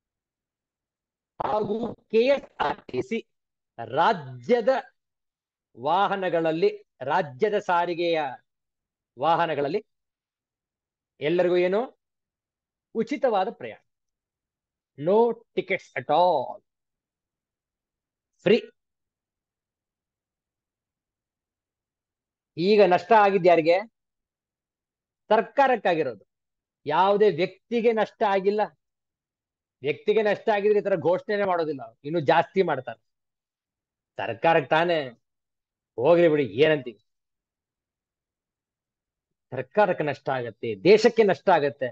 ಹಾಗೂ ಕೆಎಸ್ಆರ್ಟಿಸಿ ರಾಜ್ಯದ ವಾಹನಗಳಲ್ಲಿ, ರಾಜ್ಯದ ಸಾರಿಗೆಯ ವಾಹನಗಳಲ್ಲಿ ಎಲ್ಲರಿಗೂ ಏನು? ಉಚಿತವಾದ ಪ್ರಯಾಣ. No tickets at all, free. ಈಗ ನಷ್ಟ ಆಗಿದ್ದು ಯಾರಿಗೆ? ಸರ್ಕಾರಕ್ಕಾಗಿರೋದು. ಯಾವುದೇ ವ್ಯಕ್ತಿಗೆ ನಷ್ಟ ಆಗಿಲ್ಲ. ವ್ಯಕ್ತಿಗೆ ನಷ್ಟ ಆಗಿದ್ರೆ ಈ ತರ ಘೋಷಣೆ ಮಾಡೋದಿಲ್ಲ, ಇನ್ನು ಜಾಸ್ತಿ ಮಾಡ್ತಾರೆ. ಸರ್ಕಾರಕ್ಕೆ ತಾನೇ, ಹೋಗ್ಲಿ ಬಿಡಿ ಏನಂತೀವಿ. ಸರ್ಕಾರಕ್ಕೆ ನಷ್ಟ ಆಗತ್ತೆ, ದೇಶಕ್ಕೆ ನಷ್ಟ ಆಗತ್ತೆ,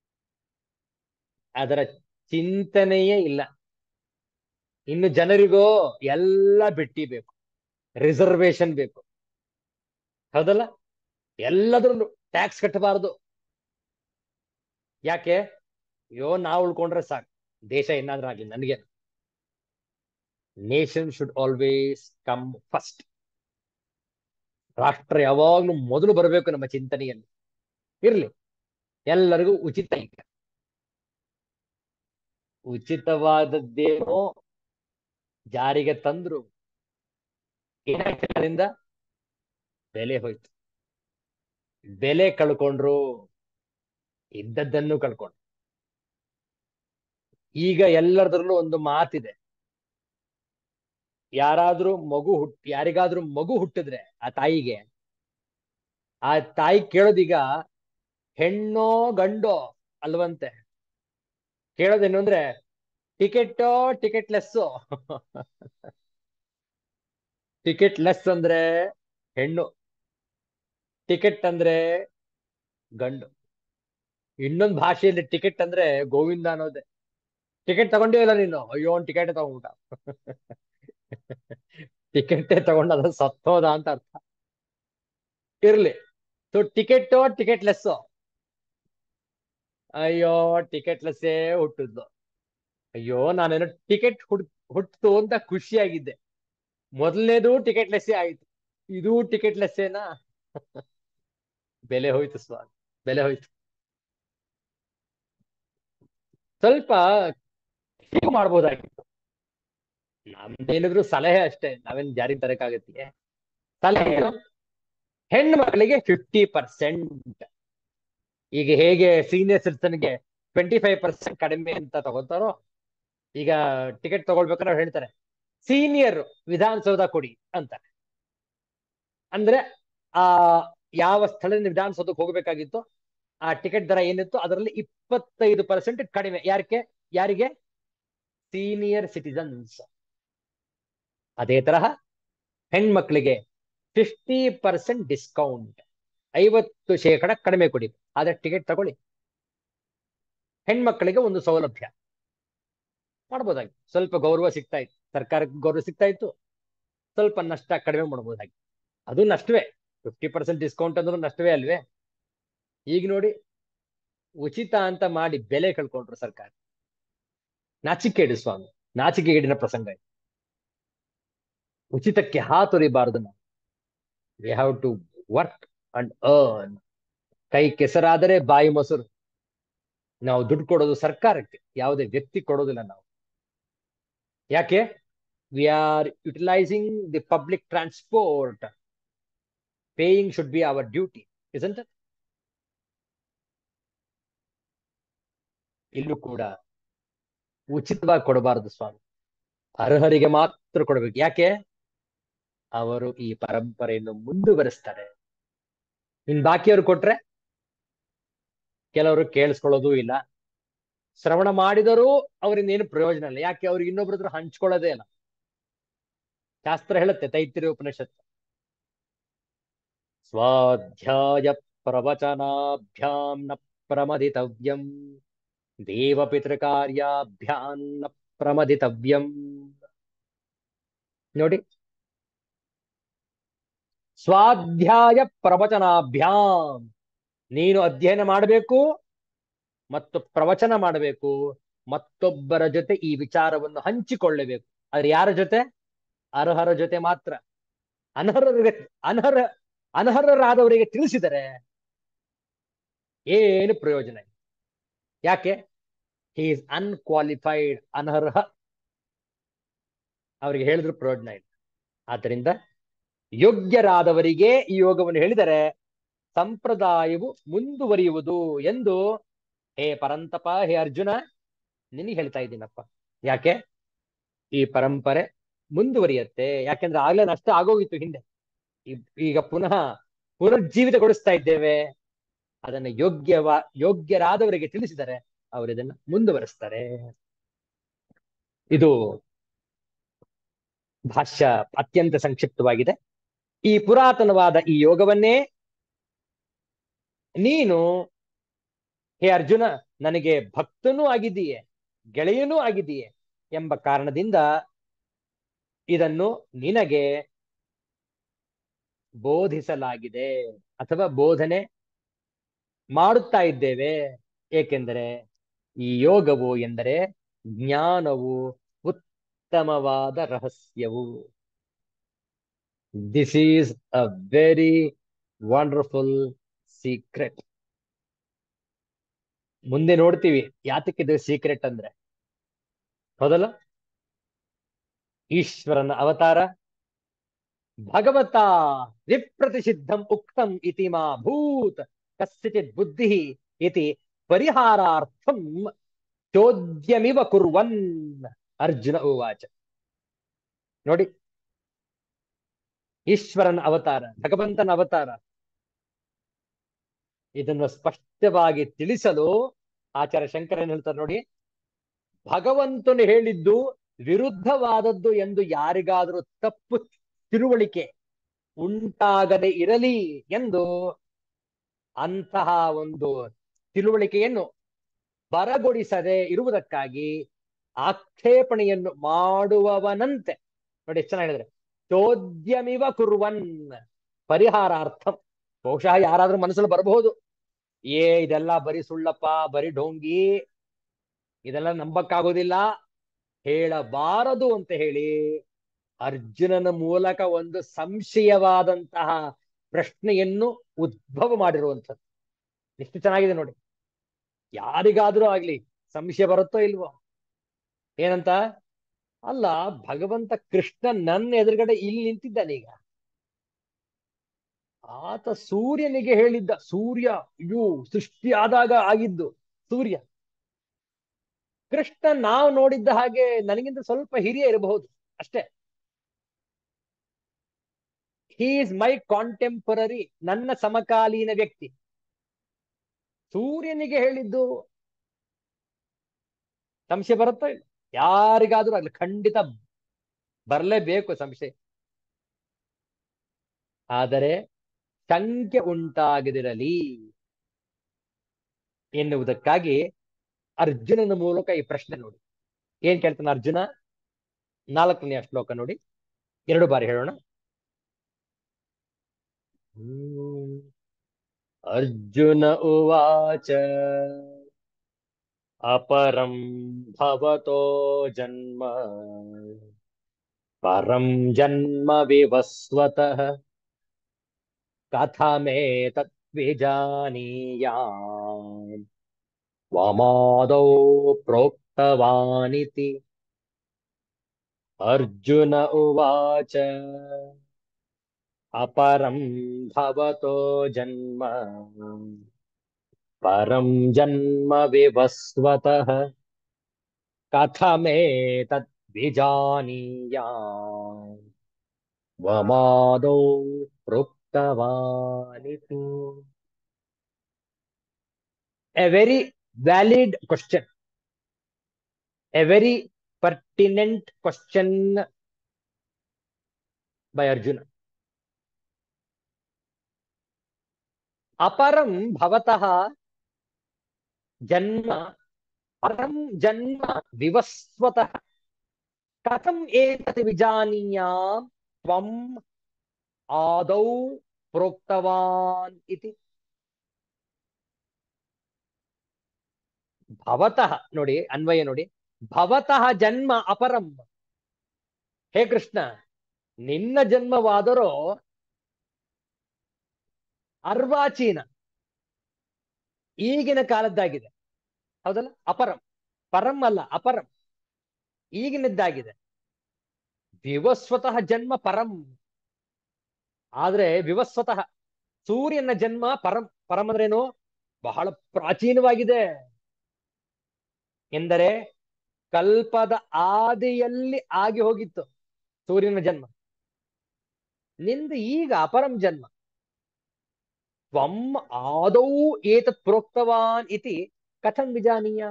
ಅದರ ಚಿಂತನೆಯೇ ಇಲ್ಲ. ಇನ್ನು ಜನರಿಗೋ ಎಲ್ಲ ಬಿಟ್ಟಿ ಬೇಕು, ರಿಸರ್ವೇಶನ್ ಬೇಕು, ಹೌದಲ್ಲ? ಎಲ್ಲದ್ರಲ್ಲೂ ಟ್ಯಾಕ್ಸ್ ಕಟ್ಟಬಾರದು. ಯಾಕೆ? ಅಯ್ಯೋ ನಾವು ಉಳ್ಕೊಂಡ್ರೆ ಸಾಕು, ದೇಶ ಏನಾದ್ರೂ ಆಗ್ಲಿ ನನಗೆ. Nation should always come first. ರಾಷ್ಟ್ರ ಯಾವಾಗ್ಲೂ ಮೊದಲು ಬರಬೇಕು ನಮ್ಮ ಚಿಂತನೆಯಲ್ಲಿ. ಇರ್ಲಿ, ಎಲ್ಲರಿಗೂ ಉಚಿತ. ಈಗ ಉಚಿತವಾದದ್ದೇನೋ ಜಾರಿಗೆ ತಂದ್ರು, ಏನಾಯ್ತು ಅದರಿಂದ? ಬೆಲೆ ಹೋಯ್ತು. ಬೆಲೆ ಕಳ್ಕೊಂಡ್ರು, ಇದ್ದದ್ದನ್ನು ಕಳ್ಕೊಂಡ್ರು. ಈಗ ಎಲ್ಲರದ್ರಲ್ಲೂ ಒಂದು ಮಾತಿದೆ, ಯಾರಿಗಾದ್ರೂ ಮಗು ಹುಟ್ಟಿದ್ರೆ ಆ ತಾಯಿಗೆ, ಆ ತಾಯಿ ಕೇಳೋದೀಗ ಹೆಣ್ಣೋ ಗಂಡೋ ಅಲ್ವಂತೆ. ಕೇಳೋದೇನು ಅಂದ್ರೆ ಟಿಕೆಟೋ ಟಿಕೆಟ್ ಲೆಸ್ಸು. ಟಿಕೆಟ್ ಲೆಸ್ ಅಂದ್ರೆ ಹೆಣ್ಣು, ಟಿಕೆಟ್ ಅಂದ್ರೆ ಗಂಡು. ಇನ್ನೊಂದು ಭಾಷೆಯಲ್ಲಿ ಟಿಕೆಟ್ ಅಂದ್ರೆ ಗೋವಿಂದ ಅನ್ನೋದೆ. ಟಿಕೆಟ್ ತಗೊಂಡೇ ಇಲ್ಲ ನೀನು, ಅಯ್ಯೋ ಅವ್ನು ಟಿಕೆಟ್ ತಗೊಂಡ. ಟಿಕೆಟ್ ತಗೊಂಡ ಸತ್ತೋದ ಅಂತ ಅರ್ಥ. ಇರ್ಲಿ, ಸೊ ಟಿಕೆಟ್ ಟಿಕೆಟ್ ಲೆಸ್. ಅಯ್ಯೋ ಟಿಕೆಟ್ ಲೆಸ್ಸೇ ಹುಟ್ಟಿದ್ಲು. ಅಯ್ಯೋ ನಾನೇನೋ ಟಿಕೆಟ್ ಹುಟ್ಟಿತು ಅಂತ ಖುಷಿಯಾಗಿದ್ದೆ. ಮೊದಲನೇದು ಟಿಕೆಟ್ ಲೆಸ್ಸೇ ಆಯ್ತು, ಇದು ಟಿಕೆಟ್ ಲೆಸ್ಸೇನಾ? ಬೆಲೆ ಹೋಯ್ತು ಸ್ವಾಮಿ, ಬೆಲೆ ಹೋಯ್ತು. ಸ್ವಲ್ಪ ಹೀಗೆ ಮಾಡ್ಬೋದಾಗಿತ್ತು. ನಮ್ದೇನಿದ್ರು ಸಲಹೆ ಅಷ್ಟೇ, ನಾವೇನ್ ಜಾರಿ ತರಕಾಗತ್ತೆ. ಸಲಹೆ ಏನು? ಹೆಣ್ಣು ಮಕ್ಕಳಿಗೆ 50%. ಈಗ ಹೇಗೆ ಸೀನಿಯರ್ ಸಿಟಿಸನ್ಗೆ 25% ಕಡಿಮೆ ಅಂತ ತಗೋತಾರೋ, ಈಗ ಟಿಕೆಟ್ ತಗೊಳ್ಬೇಕಾದ್ರೆ ಅವ್ರು ಹೇಳ್ತಾರೆ ಸೀನಿಯರ್ ವಿಧಾನಸೌಧ ಕೊಡಿ ಅಂತ. ಅಂದ್ರೆ ಆ ಯಾವ ಸ್ಥಳದಿಂದ ವಿಧಾನಸೌಧಕ್ಕೆ ಹೋಗಬೇಕಾಗಿತ್ತು ಆ ಟಿಕೆಟ್ ದರ ಏನಿತ್ತು ಅದರಲ್ಲಿ 25% ಕಡಿಮೆ. ಯಾರಿಗೆ? Senior citizens. ಅದೇ ತರಹ ಹೆಣ್ಮಕ್ಳಿಗೆ 50% ಡಿಸ್ಕೌಂಟ್, 50% ಕಡಿಮೆ ಕೊಡಿ, ಆದ್ರೆ ಟಿಕೆಟ್ ತಗೊಳ್ಳಿ. ಹೆಣ್ಮಕ್ಳಿಗೆ ಒಂದು ಸೌಲಭ್ಯ ಮಾಡ್ಬೋದಾಗಿತ್ತು. ಸ್ವಲ್ಪ ಗೌರವ ಸಿಗ್ತಾ ಇತ್ತು, ಸರ್ಕಾರಕ್ಕೆ ಗೌರವ ಸಿಗ್ತಾ ಇತ್ತು, ಸ್ವಲ್ಪ ನಷ್ಟ ಕಡಿಮೆ ಮಾಡ್ಬೋದಾಗಿತ್ತು. ಅದು ನಷ್ಟವೇ, 50% ಡಿಸ್ಕೌಂಟ್ ಅಂದ್ರೂ ನಷ್ಟವೇ ಅಲ್ವೇ? ಈಗ ನೋಡಿ, ಉಚಿತ ಅಂತ ಮಾಡಿ ಬೆಲೆ ಕಳ್ಕೊಂಡ್ರು ಸರ್ಕಾರ. ನಾಚಿಕೆಗೇಡು ಸ್ವಾಮಿ, ನಾಚಿಕೆಗೇಡಿನ ಪ್ರಸಂಗ ಇದು. ಉಚಿತಕ್ಕೆ ಹಾತೊರಿಬಾರದು ನಾವು. We have to work and earn. ಕೈ ಕೆಸರಾದರೆ ಬಾಯಿ ಮೊಸರು. ನಾವು ದುಡ್ಡು ಕೊಡೋದು ಸರ್ಕಾರಕ್ಕೆ, ಯಾವುದೇ ವ್ಯಕ್ತಿ ಕೊಡೋದಿಲ್ಲ ನಾವು. ಯಾಕೆ? We are utilising the public transport. Paying should be our duty, isn't it? ಇಲ್ಲೂ ಕೂಡ ಉಚಿತವಾಗಿ ಕೊಡಬಾರದು ಸ್ವಾಮಿ, ಅರ್ಹರಿಗೆ ಮಾತ್ರ ಕೊಡಬೇಕು. ಯಾಕೆ? ಅವರು ಈ ಪರಂಪರೆಯನ್ನು ಮುಂದುವರಿಸ್ತಾರೆ. ಇನ್ ಬಾಕಿಯವರು ಕೊಟ್ರೆ ಕೆಲವರು ಕೇಳಿಸ್ಕೊಳ್ಳೋದು ಇಲ್ಲ, ಶ್ರವಣ ಮಾಡಿದರೂ ಅವರಿಂದ ಏನು ಪ್ರಯೋಜನ ಇಲ್ಲ. ಯಾಕೆ? ಅವ್ರಿಗೆ ಇನ್ನೊಬ್ರ ಹತ್ರ ಹಂಚ್ಕೊಳ್ಳೋದೇ ಇಲ್ಲ. ಶಾಸ್ತ್ರ ಹೇಳುತ್ತೆ, ತೈತ್ತಿರೀಯ ಉಪನಿಷತ್ತು, ಸ್ವಾಧ್ಯಾಯ ಪ್ರವಚನಾಭ್ಯಾಂ ನ ಪ್ರಮದಿತವ್ಯಂ ದೇವಪಿತೃಕಾರ್ಯಾಭ್ಯಾಂ ನ ಪ್ರಮದಿತವ್ಯಂ. ನೋಡಿ, ಸ್ವಾಧ್ಯಾಯ ಪ್ರವಚನಾಭ್ಯಾಂ, ನೀನು ಅಧ್ಯಯನ ಮಾಡಬೇಕು ಮತ್ತು ಪ್ರವಚನ ಮಾಡಬೇಕು, ಮತ್ತೊಬ್ಬರ ಜೊತೆ ಈ ವಿಚಾರವನ್ನು ಹಂಚಿಕೊಳ್ಳಬೇಕು. ಆದ್ರೆ ಯಾರ ಜೊತೆ? ಅರ್ಹರ ಜೊತೆ ಮಾತ್ರ. ಅನರ್ಹರಿಗೆ ಅನರ್ಹ ಅನರ್ಹರಾದವರಿಗೆ ತಿಳಿಸಿದರೆ ಏನು ಪ್ರಯೋಜನ ಇಲ್ಲ. ಯಾಕೆ? ಹಿ ಈಸ್ ಅನ್ಕ್ವಾಲಿಫೈಡ್, ಅನರ್ಹ. ಅವರಿಗೆ ಹೇಳಿದ್ರು ಪ್ರಯೋಜನ ಇಲ್ಲ. ಆದ್ದರಿಂದ ಯೋಗ್ಯರಾದವರಿಗೆ ಈ ಯೋಗವನ್ನು ಹೇಳಿದರೆ ಸಂಪ್ರದಾಯವು ಮುಂದುವರಿಯುವುದು ಎಂದು, ಹೇ ಪರಂತಪ, ಹೇ ಅರ್ಜುನ, ನಿನಗೆ ಹೇಳ್ತಾ ಇದ್ದೀನಪ್ಪ. ಯಾಕೆ? ಈ ಪರಂಪರೆ ಮುಂದುವರಿಯತ್ತೆ. ಯಾಕೆಂದ್ರೆ ಆಗ್ಲೇ ನಷ್ಟ ಆಗೋಗಿತ್ತು ಹಿಂದೆ, ಈಗ ಪುನಃ ಪುನರ್ಜೀವಿತಗೊಳಿಸ್ತಾ ಇದ್ದೇವೆ. ಅದನ್ನು ಯೋಗ್ಯರಾದವರಿಗೆ ತಿಳಿಸಿದರೆ ಅವರು ಇದನ್ನು ಮುಂದುವರಿಸ್ತಾರೆ. ಇದು ಭಾಷ್ಯ ಅತ್ಯಂತ ಸಂಕ್ಷಿಪ್ತವಾಗಿದೆ. ಈ ಪುರಾತನವಾದ ಈ ಯೋಗವನ್ನೇ ನೀನು, ಹೇ ಅರ್ಜುನ, ನನಗೆ ಭಕ್ತನೂ ಆಗಿದೆಯೇ, ಗೆಳೆಯನೂ ಆಗಿದೆಯೇ ಎಂಬ ಕಾರಣದಿಂದ ಇದನ್ನು ನಿನಗೆ ಬೋಧಿಸಲಾಗಿದೆ ಅಥವಾ ಬೋಧನೆ ಮಾಡುತ್ತಾ ಇದ್ದೇವೆ. ಏಕೆಂದರೆ ಈ ಯೋಗವು ಎಂದರೆ ಜ್ಞಾನವು, ಉತ್ತಮವಾದ ರಹಸ್ಯವು. This is a very wonderful secret. ಮುಂದೆ ನೋಡ್ತೀವಿ ಯಾತಕ್ಕಿದೆ ಸೀಕ್ರೆಟ್ ಅಂದ್ರೆ. ಹೌದಲ್ಲ? ಈಶ್ವರನ ಅವತಾರ, ಭಗವತ ವಿಪ್ರತಿಷಿದ್ಧಂ ಉಕ್ತಂ ಇತಿ ಮಾ ಭೂತ್ ಕಸ್ಯಚಿತ್ ಬುದ್ಧಿ ಇತಿ ಪರಿಹಾರಾರ್ಥಂ ಚೋದ್ಯಮಿವ ಕುರ್ವನ್ ಅರ್ಜುನ ಉವಾಚ. ನೋಡಿ, ಈಶ್ವರನ ಅವತಾರ, ಭಗವಂತನ ಅವತಾರ, ಇದನ್ನು ಸ್ಪಷ್ಟವಾಗಿ ತಿಳಿಸಲು ಆಚಾರ್ಯ ಶಂಕರನ್ ಹೇಳ್ತಾರೆ ನೋಡಿ, ಭಗವಂತನು ಹೇಳಿದ್ದು ವಿರುದ್ಧವಾದದ್ದು ಎಂದು ಯಾರಿಗಾದರೂ ತಪ್ಪು ತಿಳುವಳಿಕೆ ಉಂಟಾಗದೆ ಇರಲಿ ಎಂದು ಅಂತಹ ಒಂದು ತಿಳುವಳಿಕೆಯನ್ನು ಬರಗೊಡಿಸದೆ ಇರುವುದಕ್ಕಾಗಿ ಆಕ್ಷೇಪಣೆಯನ್ನು ಮಾಡುವವನಂತೆ, ನೋಡಿ ಎಷ್ಟು ಚೆನ್ನಾಗಿ ಹೇಳಿದ್ರೆ, ಚೋದ್ಯಮಿವ ಕುರ್ವನ್ ಪರಿಹಾರಾರ್ಥಂ. ಬಹುಶಃ ಯಾರಾದ್ರೂ ಮನಸ್ಸಲ್ಲಿ ಬರಬಹುದು, ಇದೆಲ್ಲ ಬರೀ ಸುಳ್ಳಪ್ಪ, ಬರೀ ಢೋಂಗಿ, ಇದೆಲ್ಲ ನಂಬಕ್ಕಾಗೋದಿಲ್ಲ, ಹೇಳಬಾರದು ಅಂತ ಹೇಳಿ ಅರ್ಜುನನ ಮೂಲಕ ಒಂದು ಸಂಶಯವಾದಂತಹ ಪ್ರಶ್ನೆಯನ್ನು ಉದ್ಭವ ಮಾಡಿರುವಂಥದ್ದು. ಎಷ್ಟು ಚೆನ್ನಾಗಿದೆ ನೋಡಿ. ಯಾರಿಗಾದ್ರೂ ಆಗ್ಲಿ ಸಂಶಯ ಬರುತ್ತೋ ಇಲ್ವೋ? ಏನಂತ? ಅಲ್ಲ, ಭಗವಂತ ಕೃಷ್ಣ ನನ್ನ ಎದುರುಗಡೆ ಇಲ್ಲಿ ನಿಂತಿದ್ದಾನೀಗ. ಆತ ಸೂರ್ಯನಿಗೆ ಹೇಳಿದ್ದ, ಸೂರ್ಯ ಇದು ಸೃಷ್ಟಿ ಆದಾಗ ಆಗಿದ್ದು ಸೂರ್ಯ. ಕೃಷ್ಣ ನಾವು ನೋಡಿದ್ದ ಹಾಗೆ ನನಗಿಂತ ಸ್ವಲ್ಪ ಹಿರಿಯ ಇರಬಹುದು ಅಷ್ಟೇ. ಹಿ ಈಸ್ ಮೈ ಕಾಂಟೆಂಪರರಿ, ನನ್ನ ಸಮಕಾಲೀನ ವ್ಯಕ್ತಿ. ಸೂರ್ಯನಿಗೆ ಹೇಳಿದ್ದು ಸಂಶಯ ಬರುತ್ತಾ ಇಲ್ಲ? ಯಾರಿಗಾದ್ರೂ ಆಗ್ಲಿ ಖಂಡಿತ ಬರಲೇಬೇಕು ಸಂಶಯ. ಆದರೆ ಶಂಕೆ ಉಂಟಾಗದಿರಲಿ ಎನ್ನುವುದಕ್ಕಾಗಿ ಅರ್ಜುನನ ಮೂಲಕ ಈ ಪ್ರಶ್ನೆ ನೋಡಿ. ಏನ್ ಕೇಳ್ತಾನೆ ಅರ್ಜುನ? 4ನೇ ಶ್ಲೋಕ ನೋಡಿ, 2 ಬಾರಿ ಹೇಳೋಣ. ಅರ್ಜುನ ಉವಾಚ ಅಪರಂ ಭವತೋ ಜನ್ಮ ಪರಂ ಜನ್ಮ ವಿವಸ್ವತಃ ಕಥಮೇತತ್ ವಿಜಾನೀಯಾಮ್ ತ್ವಮಾದೌ ಪ್ರೋಕ್ತವಾನಿತಿ. ಅರ್ಜುನ ಉವಾಚ ಅಪರಂ ಭವತೋ ಜನ್ಮ ಪರಂ ಜನ್ಮ ವಿವಸ್ವತಃ ಕಥಮೇತದ್ ವಿಜಾನೀಯಾಮ್ ತ್ವಮಾದೌ ಪ್ರೋಕ್ತವಾನಿತಿ. A very valid question, a very pertinent question by Arjuna. ಅಪರಂ ಭವತಃ ಜನ್ಮ ಪರಂ ಜನ್ಮ ವಿವಸ್ವತಃ ಕಥಂ ಏತತ್ ವಿಜಾನೀಯಾಮ್ ತ್ವಂ ಆದೌ ಪ್ರೋಕ್ತವಾನ್ ಇತಿ. ಭವತಃ ನೋಡಿ, ಅನ್ವಯ ನೋಡಿ. ಭವತಃ ಜನ್ಮ ಅಪರಂ. ಹೇ ಕೃಷ್ಣ, ನಿನ್ನ ಜನ್ಮವಾದರೂ ಅರ್ವಾಚೀನ, ಈಗಿನ ಕಾಲದ್ದಾಗಿದೆ. ಹೌದಲ್ಲ? ಅಪರಂ, ಪರಂ ಅಲ್ಲ, ಅಪರಂ, ಈಗಿನದ್ದಾಗಿದೆ. ವಿವಸ್ವತಃ ಜನ್ಮ ಪರಂ. ಆದ್ರೆ ವಿವಸ್ವತಃ ಸೂರ್ಯನ ಜನ್ಮ ಪರಂ. ಪರಂ ಅಂದ್ರೇನು? ಬಹಳ ಪ್ರಾಚೀನವಾಗಿದೆ ಎಂದರೆ ಕಲ್ಪದ ಆದಿಯಲ್ಲಿ ಆಗಿ ಹೋಗಿತ್ತು ಸೂರ್ಯನ ಜನ್ಮ. ನಿಂದು ಈಗ ಅಪರಂ ಜನ್ಮ. ತ್ವಂ ಆದೌ ಏತತ್ ಪ್ರೋಕ್ತವಾನ್ ಇತಿ ಕಥಂ ವಿಜಾನೀಯ.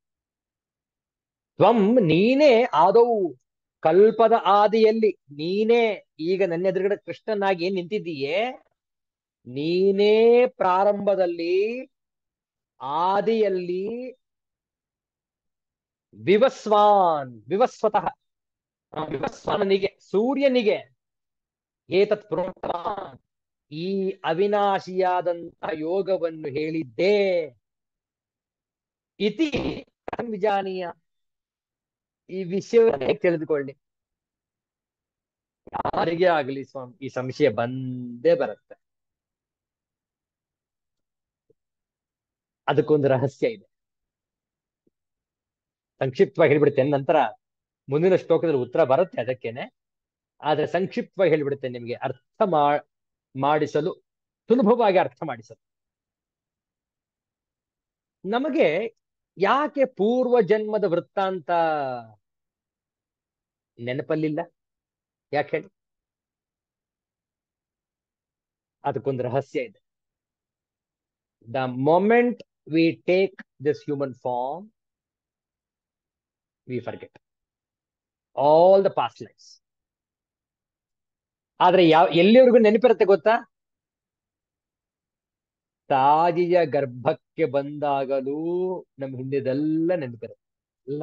ತ್ವಂ ನೀನೇ ಆದೌ, ಕಲ್ಪದ ಆದಿಯಲ್ಲಿ ನೀನೇ ಈಗ ನನ್ನ ಎದುರುಗಡೆ ಕೃಷ್ಣನಾಗಿ ಏನ್ ನಿಂತಿದ್ದೀಯೇ, ನೀನೇ ಪ್ರಾರಂಭದಲ್ಲಿ ಆದಿಯಲ್ಲಿ ವಿವಸ್ವಾನ್, ವಿವಸ್ವತಃ ವಿವಸ್ವಾನನಿಗೆ, ಸೂರ್ಯನಿಗೆ ಏತತ್ ಪ್ರೋಕ್ತವಾನ್, ಈ ಅವಿನಾಶಿಯಾದಂತಹ ಯೋಗವನ್ನು ಹೇಳಿದ್ದೇ. ಇತಿ ಕಥಂ ವಿಜಾನೀಯ. ಈ ವಿಷಯವನ್ನು ಹೇಗೆ ತಿಳಿದುಕೊಳ್ಳಿ? ಯಾರಿಗೆ ಆಗಲಿ ಸ್ವಾಮಿ ಈ ಸಂಶಯ ಬಂದೇ ಬರುತ್ತೆ. ಅದಕ್ಕೊಂದು ರಹಸ್ಯ ಇದೆ. ಸಂಕ್ಷಿಪ್ತವಾಗಿ ಹೇಳ್ಬಿಡ್ತೇನೆ, ನಂತರ ಮುಂದಿನ ಶ್ಲೋಕದಲ್ಲಿ ಉತ್ತರ ಬರುತ್ತೆ ಅದಕ್ಕೇನೆ. ಆದ್ರೆ ಸಂಕ್ಷಿಪ್ತವಾಗಿ ಹೇಳ್ಬಿಡ್ತೇನೆ ನಿಮಗೆ, ಮಾಡಿಸಲು, ಸುಲಭವಾಗಿ ಅರ್ಥ ಮಾಡಿಸಲು. ನಮಗೆ ಯಾಕೆ ಪೂರ್ವ ಜನ್ಮದ ವೃತ್ತಾಂತ ನೆನಪಲ್ಲಿಲ್ಲ? ಯಾಕೆ ಹೇಳಿ? ಅದಕ್ಕೊಂದು ರಹಸ್ಯ ಇದೆ. The moment we take this human form, we forget all the past lives. ಆದ್ರೆ ಎಲ್ಲಿವರೆಗೂ ನೆನಪಿರುತ್ತೆ ಗೊತ್ತಾ? ತಾಯಿಯ ಗರ್ಭಕ್ಕೆ ಬಂದಾಗಲೂ ನಮ್ಮ ಹಿಂದೆದೆಲ್ಲ ನೆನಪಿರುತ್ತೆ. ಎಲ್ಲ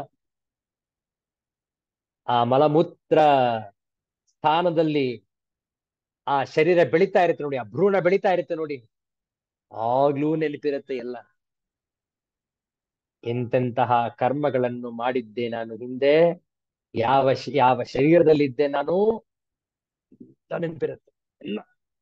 ಆ ಮಲಮೂತ್ರ ಸ್ಥಾನದಲ್ಲಿ ಆ ಶರೀರ ಬೆಳೀತಾ ಇರುತ್ತೆ ನೋಡಿ, ಆ ಭ್ರೂಣ ಬೆಳೀತಾ ಇರುತ್ತೆ ನೋಡಿ, ಆಗ್ಲೂ ನೆನಪಿರುತ್ತೆ ಎಲ್ಲ. ಎಂತೆಂತಹ ಕರ್ಮಗಳನ್ನು ಮಾಡಿದ್ದೆ ನಾನು ಹಿಂದೆ, ಯಾವ ಶರೀರದಲ್ಲಿದ್ದೆ ನಾನು, ನೆನಪಿರುತ್ತೆ ಎಲ್ಲ.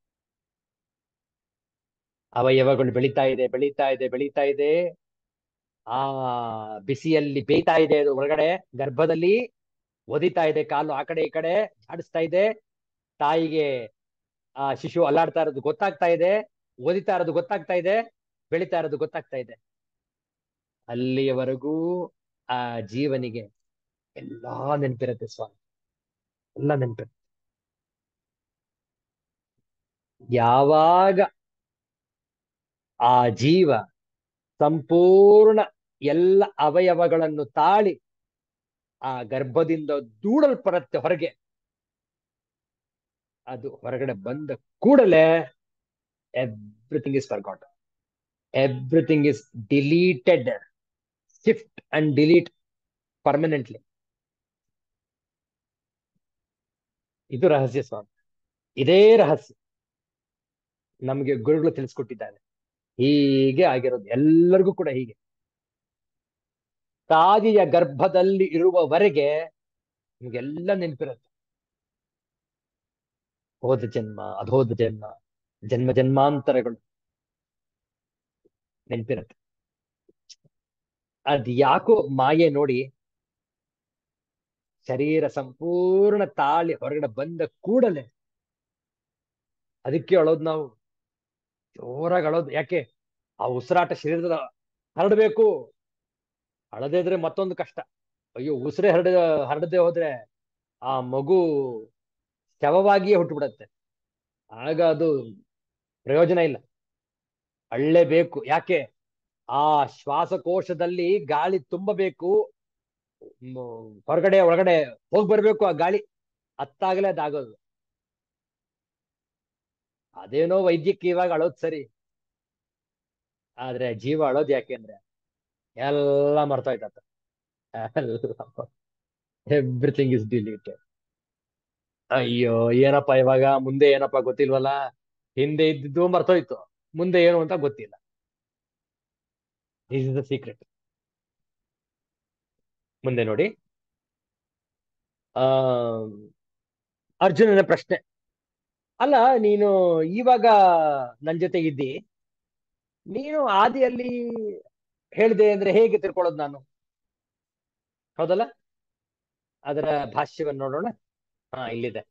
ಅವಯವಗಳು ಬೆಳೀತಾ ಇದೆ, ಬೆಳೀತಾ ಇದೆ, ಬೆಳೀತಾ ಇದೆ. ಆ ಬಿಸಿಯಲ್ಲಿ ಬೇಯ್ತಾ ಇದೆ ಅದು ಒಳಗಡೆ ಗರ್ಭದಲ್ಲಿ. ಒದಿತಾ ಇದೆ, ಕಾಲು ಆ ಕಡೆ ಈ ಕಡೆ ಆಡಿಸ್ತಾ ಇದೆ. ತಾಯಿಗೆ ಆ ಶಿಶು ಅಲ್ಲಾಡ್ತಾ ಇರೋದು ಗೊತ್ತಾಗ್ತಾ ಇದೆ, ಓದಿತಾ ಇರೋದು ಗೊತ್ತಾಗ್ತಾ ಇದೆ, ಬೆಳಿತಾ ಇರೋದು ಗೊತ್ತಾಗ್ತಾ ಇದೆ. ಅಲ್ಲಿಯವರೆಗೂ ಆ ಜೀವನಿಗೆ ಎಲ್ಲಾ ನೆನಪಿರುತ್ತೆ ಸ್ವಾಮಿ, ಎಲ್ಲ ನೆನಪಿರುತ್ತೆ. ಯಾವಾಗ ಆ ಜೀವ ಸಂಪೂರ್ಣ ಎಲ್ಲ ಅವಯವಗಳನ್ನು ತಾಳಿ ಆ ಗರ್ಭದಿಂದ ದೂಡಲ್ಪಡತ್ತೆ ಹೊರಗೆ, ಅದು ಹೊರಗಡೆ ಬಂದ ಕೂಡಲೇ everything is forgot, everything is deleted, shift and delete permanently. ಇದು ರಹಸ್ಯ ಸ್ವಾಮಿ, ಇದೇ ರಹಸ್ಯ ನಮಗೆ ಗುರುಗಳು ತಿಳಿಸ್ಕೊಟ್ಟಿದ್ದಾರೆ. ಹೀಗೆ ಆಗಿರೋದು ಎಲ್ಲರಿಗೂ ಕೂಡ. ಹೀಗೆ ತಾಯಿಯ ಗರ್ಭದಲ್ಲಿ ಇರುವವರೆಗೆ ನಿಮ್ಗೆಲ್ಲ ನೆನಪಿರುತ್ತೆ. ಹೋದ ಜನ್ಮ, ಅಧೋದ ಜನ್ಮ, ಜನ್ಮ ಜನ್ಮಾಂತರಗಳು ನೆನಪಿರುತ್ತೆ. ಅದ್ ಯಾಕೋ ಮಾಯೆ ನೋಡಿ, ಶರೀರ ಸಂಪೂರ್ಣ ತಾಳಿ ಹೊರಗಡೆ ಬಂದ ಕೂಡಲೇ ಅದಕ್ಕೆ ಅಳೋದು ನಾವು, ಜೋರಾಗಿ ಅಳೋದು. ಯಾಕೆ? ಆ ಉಸಿರಾಟ ಶರೀರದ ಹರಡ್ಬೇಕು. ಅಳದೇ ಇದ್ರೆ ಮತ್ತೊಂದು ಕಷ್ಟ. ಅಯ್ಯೋ, ಉಸಿರೇ ಹರಡದೆ ಹೋದ್ರೆ ಆ ಮಗು ಶವವಾಗಿಯೇ ಹುಟ್ಟುಬಿಡತ್ತೆ. ಆಗ ಅದು ಪ್ರಯೋಜನ ಇಲ್ಲ. ಅಳ್ಳೇಬೇಕು. ಯಾಕೆ? ಆ ಶ್ವಾಸಕೋಶದಲ್ಲಿ ಗಾಳಿ ತುಂಬಬೇಕು, ಹೊರಗಡೆ ಒಳಗಡೆ ಹೋಗಿ ಬರ್ಬೇಕು ಆ ಗಾಳಿ, ಅತ್ತಾಗಲೇ ಅದಾಗೋದು. ಅದೇನೋ ವೈದ್ಯಕೀಯವಾಗಿ ಅಳೋದ್ ಸರಿ, ಆದ್ರೆ ಜೀವ ಅಳೋದ್ ಯಾಕೆ ಅಂದ್ರೆ ಎಲ್ಲ ಮರ್ತೋಯ್ತತ್ತ. Everything is deleted. ಅಯ್ಯೋ, ಏನಪ್ಪಾ ಇವಾಗ ಮುಂದೆ ಏನಪ್ಪಾ ಗೊತ್ತಿಲ್ವಲ್ಲ. ಹಿಂದೆ ಇದ್ದಿದ್ದು ಮರ್ತೋಯ್ತು, ಮುಂದೆ ಏನು ಅಂತ ಗೊತ್ತಿಲ್ಲ. This is the secret. ಮುಂದೆ ನೋಡಿ, ಆ ಅರ್ಜುನನ ಪ್ರಶ್ನೆ. ಅಲ್ಲ, ನೀನು ಇವಾಗ ನನ್ ಜೊತೆ ಇದ್ದಿ, ನೀನು ಆದಿಯಲ್ಲಿ ಹೇಳಿದೆ ಅಂದ್ರೆ ಹೇಗೆ ತಿಳ್ಕೊಳ್ಳೋದು ನಾನು? ಹೌದಲ್ಲ? ಅದರ ಭಾಷ್ಯವನ್ನು ನೋಡೋಣ. ಹಾ, ಇಲ್ಲಿದೆ.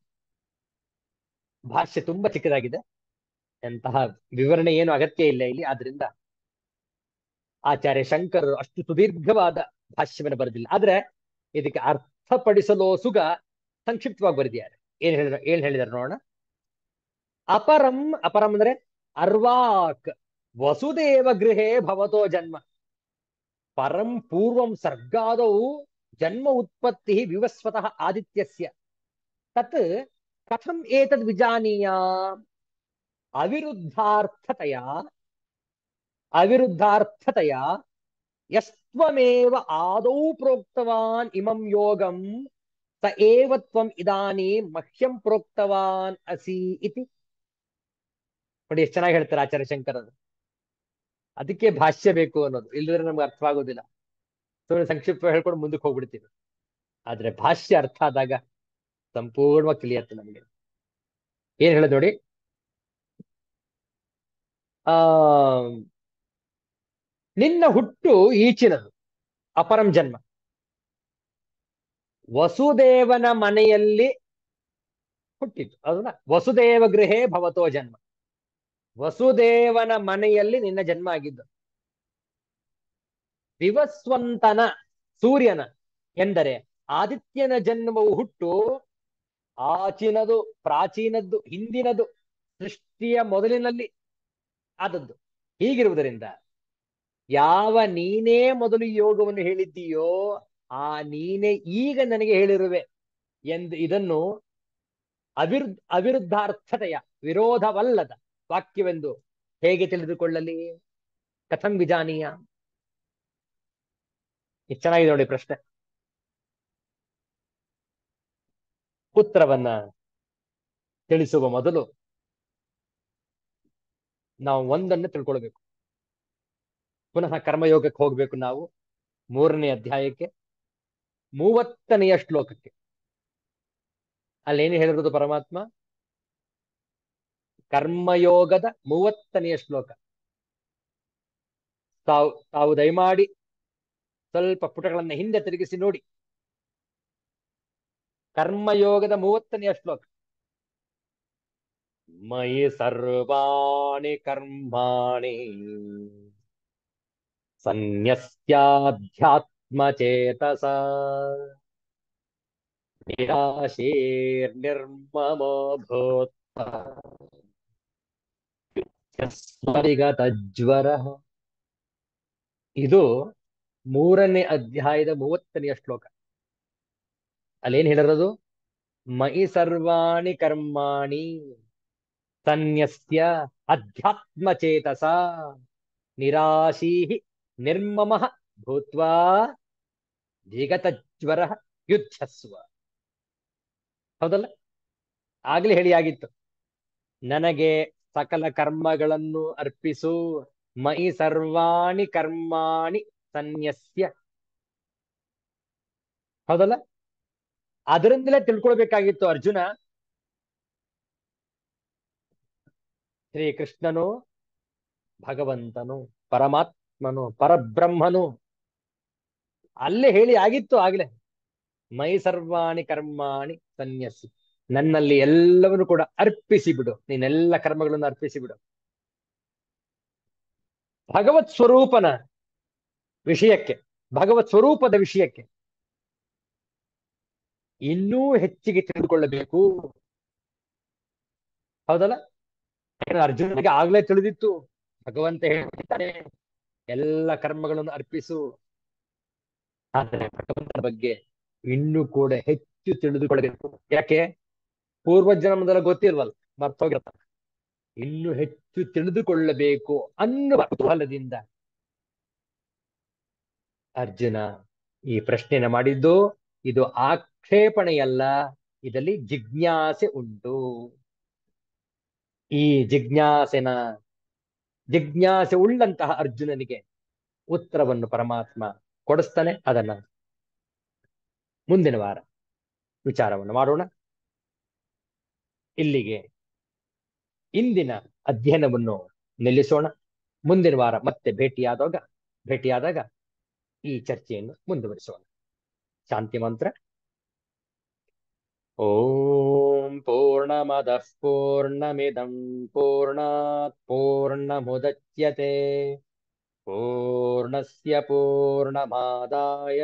ಭಾಷ್ಯ ತುಂಬಾ ಚಿಕ್ಕದಾಗಿದೆ, ಎಂತಹ ವಿವರಣೆ ಏನು ಅಗತ್ಯ ಇಲ್ಲ ಇಲ್ಲಿ. ಆದ್ರಿಂದ ಆಚಾರ್ಯ ಶಂಕರರು ಅಷ್ಟು ಸುದೀರ್ಘವಾದ ಭಾಷ್ಯವನ್ನು ಬರೆದಿಲ್ಲ, ಆದ್ರೆ ಇದಕ್ಕೆ ಅರ್ಥಪಡಿಸಲು ಸುಗ ಸಂಕ್ಷಿಪ್ತವಾಗಿ ಬರೆದಿದ್ದಾರೆ. ಏನ್ ಹೇಳಿದಾರೆ ನೋಡೋಣ. ಅಪರಂ, ಅಪರಂ ಅಂದ್ರೆ ಅರ್ವಾಕ್ ವಸುದೇವ ಗೃಹೇ ಭವತೋ ಜನ್ಮ, ಪರಂ ಪೂರ್ವಂ ಸರ್ಗಾದೌ ಜನ್ಮ ಉತ್ಪತ್ತಿ ವಿವಸ್ವತಃ ಆದಿತ್ಯಸ್ಯ, ತತ್ ಕಥಂ ಏತದ್ ವಿಜಾನೀಯ? ಅವಿರುದ್ಧಾರ್ಥತೆಯ, ಅವಿರುದ್ಧಾರ್ಥತೆಯ ಯಸ್ತ್ವಮೇವ ಆದೌ ಪ್ರೋಕ್ತವಾನ್ ಇಮಂ ಯೋಗಂ ಸ ಏವ ತ್ವಂ ಇದಾನೀಂ ಮಹ್ಯಂ ಪ್ರೋಕ್ತವಾನ್ ಅಸಿ ಇತಿ. ನೋಡಿ ಎಷ್ಟು ಚೆನ್ನಾಗಿ ಹೇಳ್ತಾರೆ ಆಚಾರ್ಯ ಶಂಕರರು. ಅದಕ್ಕೆ ಭಾಷ್ಯ ಬೇಕು ಅನ್ನೋದು, ಇಲ್ಲದ್ರೆ ನಮ್ಗೆ ಅರ್ಥವಾಗೋದಿಲ್ಲ. ಸುಮ್ಮನೆ ಸಂಕ್ಷಿಪ್ತ ಹೇಳ್ಕೊಂಡು ಮುಂದಕ್ಕೆ ಹೋಗ್ಬಿಡ್ತೀವಿ. ಆದ್ರೆ ಭಾಷ್ಯ ಅರ್ಥ ಆದಾಗ ಸಂಪೂರ್ಣವಾಗಿ ತಿಳಿಯತ್ತೆ ನಮಗೆ. ಏನ್ ಹೇಳೋದು ನೋಡಿ. ಆ ನಿನ್ನ ಹುಟ್ಟು ಈಚಿನದು, ಅಪರಂ ಜನ್ಮ. ವಸುದೇವನ ಮನೆಯಲ್ಲಿ ಹುಟ್ಟಿತು, ಅದನ್ನ ವಸುದೇವ ಗೃಹೇ ಭವತೋ ಜನ್ಮ. ವಸುದೇವನ ಮನೆಯಲ್ಲಿ ನಿನ್ನ ಜನ್ಮ ಆಗಿದ್ದು. ವಿವಸ್ವಂತನ, ಸೂರ್ಯನ ಎಂದರೆ ಆದಿತ್ಯನ ಜನ್ಮವು ಹುಟ್ಟು ಆಚಿನದು, ಪ್ರಾಚೀನದ್ದು, ಹಿಂದಿನದು, ಸೃಷ್ಟಿಯ ಮೊದಲಿನಲ್ಲಿ ಆದದ್ದು. ಹೀಗಿರುವುದರಿಂದ ಯಾವ ನೀನೇ ಮೊದಲು ಯೋಗವನ್ನು ಹೇಳಿದ್ದೀಯೋ ಆ ನೀನೇ ಈಗ ನನಗೆ ಹೇಳಿರುವೆ ಎಂದು ಇದನ್ನು ಅವಿರುದ್ಧಾರ್ಥತೆಯ, ವಿರೋಧವಲ್ಲದ ವಾಕ್ಯವೆಂದು ಹೇಗೆ ತಿಳಿದುಕೊಳ್ಳಲಿ? ಕಥಂ ವಿಜಾನೀಯ? ಎಷ್ಟು ಚೆನ್ನಾಗಿದೆ ನೋಡಿ ಪ್ರಶ್ನೆ. ಉತ್ತರವನ್ನ ತಿಳಿಸುವ ಮೊದಲು ನಾವು ಒಂದನ್ನು ತಿಳ್ಕೊಳ್ಬೇಕು. ಪುನಃ ಕರ್ಮಯೋಗಕ್ಕೆ ಹೋಗ್ಬೇಕು ನಾವು, 3ನೇ ಅಧ್ಯಾಯಕ್ಕೆ 30ನೆಯ ಶ್ಲೋಕಕ್ಕೆ. ಅಲ್ಲೇನು ಹೇಳಿರೋದು ಪರಮಾತ್ಮ? ಕರ್ಮಯೋಗದ 30ನೆಯ ಶ್ಲೋಕ. ತಾವು ದಯಮಾಡಿ ಸ್ವಲ್ಪ ಪುಟಗಳನ್ನ ಹಿಂದೆ ತಿರುಗಿಸಿ ನೋಡಿ. ಕರ್ಮಯೋಗದ 30ನೇ ಶ್ಲೋಕ. ಮಯಿ ಸರ್ವಾಣಿ ಕರ್ಮಾಣಿ ಸನ್ಯಸ್ಯಾಧ್ಯಾತ್ಮಚೇತಸ ನಿರಾಶೀರ್ನಿರ್ಮಮೋ ಭೂತ್ವ ಸ್ವರಿಗತಜ್ವರ. ಇದು 3ನೇ ಅಧ್ಯಾಯದ 30ನೇ ಶ್ಲೋಕ. ಅಲ್ಲೇನ್ ಹೇಳಿರೋದು? ಮಯಿ ಸರ್ವಾಣಿ ಕರ್ಮಾಣಿ ಸನ್ಯಸ್ಯ ಅಧ್ಯಾತ್ಮಚೇತಸ ನಿರಾಶೀ ನಿರ್ಮಮಃ ಭೂತ್ವಾ ವಿಗತಜ್ವರ ಯುದ್ಧಸ್ವ. ಹೌದಲ್ಲ? ಆಗ್ಲೇ ಹೇಳಿ ಆಗಿತ್ತು. ನನಗೆ ಸಕಲ ಕರ್ಮಗಳನ್ನು ಅರ್ಪಿಸು. ಮಯಿ ಸರ್ವಾಣಿ ಕರ್ಮಾಣಿ ಸನ್ಯಸ್ಯ. ಹೌದಲ್ಲ? ಅದರಿಂದಲೇ ತಿಳ್ಕೊಳ್ಬೇಕಾಗಿತ್ತು ಅರ್ಜುನ, ಶ್ರೀಕೃಷ್ಣನು ಭಗವಂತನು, ಪರಮಾತ್ಮನು, ಪರಬ್ರಹ್ಮನು. ಅಲ್ಲೇ ಹೇಳಿ ಆಗಿತ್ತು ಆಗ್ಲೇ. ಮೈ ಸರ್ವಾಣಿ ಕರ್ಮಾಣಿ ಸನ್ಯಸಿ. ನನ್ನಲ್ಲಿ ಎಲ್ಲವನ್ನು ಕೂಡ ಅರ್ಪಿಸಿ ಬಿಡು. ನೀನೆಲ್ಲ ಕರ್ಮಗಳನ್ನು ಅರ್ಪಿಸಿ ಬಿಡು. ಭಗವತ್ ಸ್ವರೂಪನ ವಿಷಯಕ್ಕೆ, ಭಗವತ್ ಸ್ವರೂಪದ ವಿಷಯಕ್ಕೆ ಇನ್ನೂ ಹೆಚ್ಚಿಗೆ ತಿಳಿದುಕೊಳ್ಳಬೇಕು. ಹೌದಲ್ಲ? ಯಾಕಂದ್ರೆ ಅರ್ಜುನನಿಗೆ ಆಗ್ಲೇ ತಿಳಿದಿತ್ತು, ಭಗವಂತ ಹೇಳ್ತಿದ್ದಾನೆ ಎಲ್ಲ ಕರ್ಮಗಳನ್ನು ಅರ್ಪಿಸು. ಆದರೆ ಭಗವಂತನ ಬಗ್ಗೆ ಇನ್ನೂ ಕೂಡ ಹೆಚ್ಚು ತಿಳಿದುಕೊಳ್ಳಬೇಕು. ಯಾಕೆ? ಪೂರ್ವ ಜನ್ಮದಲ್ಲ ಗೊತ್ತಿಲ್ವಲ್ಲ, ಮರ್ತೋಗಿರ್ತಾನೆ. ಇನ್ನು ಹೆಚ್ಚು ತಿಳಿದುಕೊಳ್ಳಬೇಕು ಅನ್ನುವ ಕುತೂಹಲದಿಂದ ಅರ್ಜುನ ಈ ಪ್ರಶ್ನೆನ ಮಾಡಿದ್ದು. ಇದು ಆಕ್ಷೇಪಣೆಯಲ್ಲ, ಇದರಲ್ಲಿ ಜಿಜ್ಞಾಸೆ ಉಂಟು. ಈ ಜಿಜ್ಞಾಸೆ ಉಳ್ಳಂತಹ ಅರ್ಜುನನಿಗೆ ಉತ್ತರವನ್ನು ಪರಮಾತ್ಮ ಕೊಡಿಸ್ತಾನೆ. ಅದನ್ನ ಮುಂದಿನ ವಾರ ವಿಚಾರವನ್ನು ಮಾಡೋಣ. ಇಲ್ಲಿಗೆ ಇಂದಿನ ಅಧ್ಯಯನವನ್ನು ನಿಲ್ಲಿಸೋಣ. ಮುಂದಿನ ವಾರ ಮತ್ತೆ ಭೇಟಿಯಾದಾಗ ಈ ಚರ್ಚೆಯನ್ನು ಮುಂದುವರಿಸೋಣ. ಶಾಂತಿ ಮಂತ್ರ. ಓಂ ಪೂರ್ಣಮದಃ ಪೂರ್ಣಮಿದಂ ಪೂರ್ಣಾತ್ ಪೂರ್ಣಮುದಚ್ಯತೆ ಪೂರ್ಣಸ್ಯ ಪೂರ್ಣಮಾದಾಯ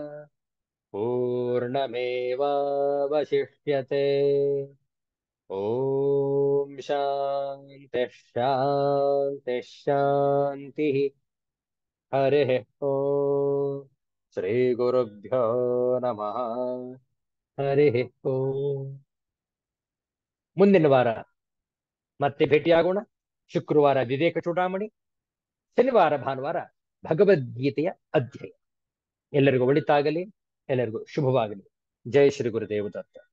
ಪೂರ್ಣಮೇವಾವಶಿಷ್ಯತೆ. ಓಂ ಶಾಂತಿ ಶಾಂತಿ ಶಾಂತಿ. ಹರಿ ಓಂ. ಶ್ರೀ ಗುರುಭ್ಯೋ ನಮಃ. ಹರಿ ಓಂ. ಮುಂದಿನ ವಾರ ಮತ್ತೆ ಭೇಟಿಯಾಗೋಣ. ಶುಕ್ರವಾರ ವಿವೇಕ ಚೂಡಾಮಣಿ, ಶನಿವಾರ ಭಾನುವಾರ ಭಗವದ್ಗೀತೆಯ ಅಧ್ಯಯನ. ಎಲ್ಲರಿಗೂ ಒಳಿತಾಗಲಿ, ಎಲ್ಲರಿಗೂ ಶುಭವಾಗಲಿ. ಜೈ ಶ್ರೀ ಗುರುದೇವ ದತ್ತ.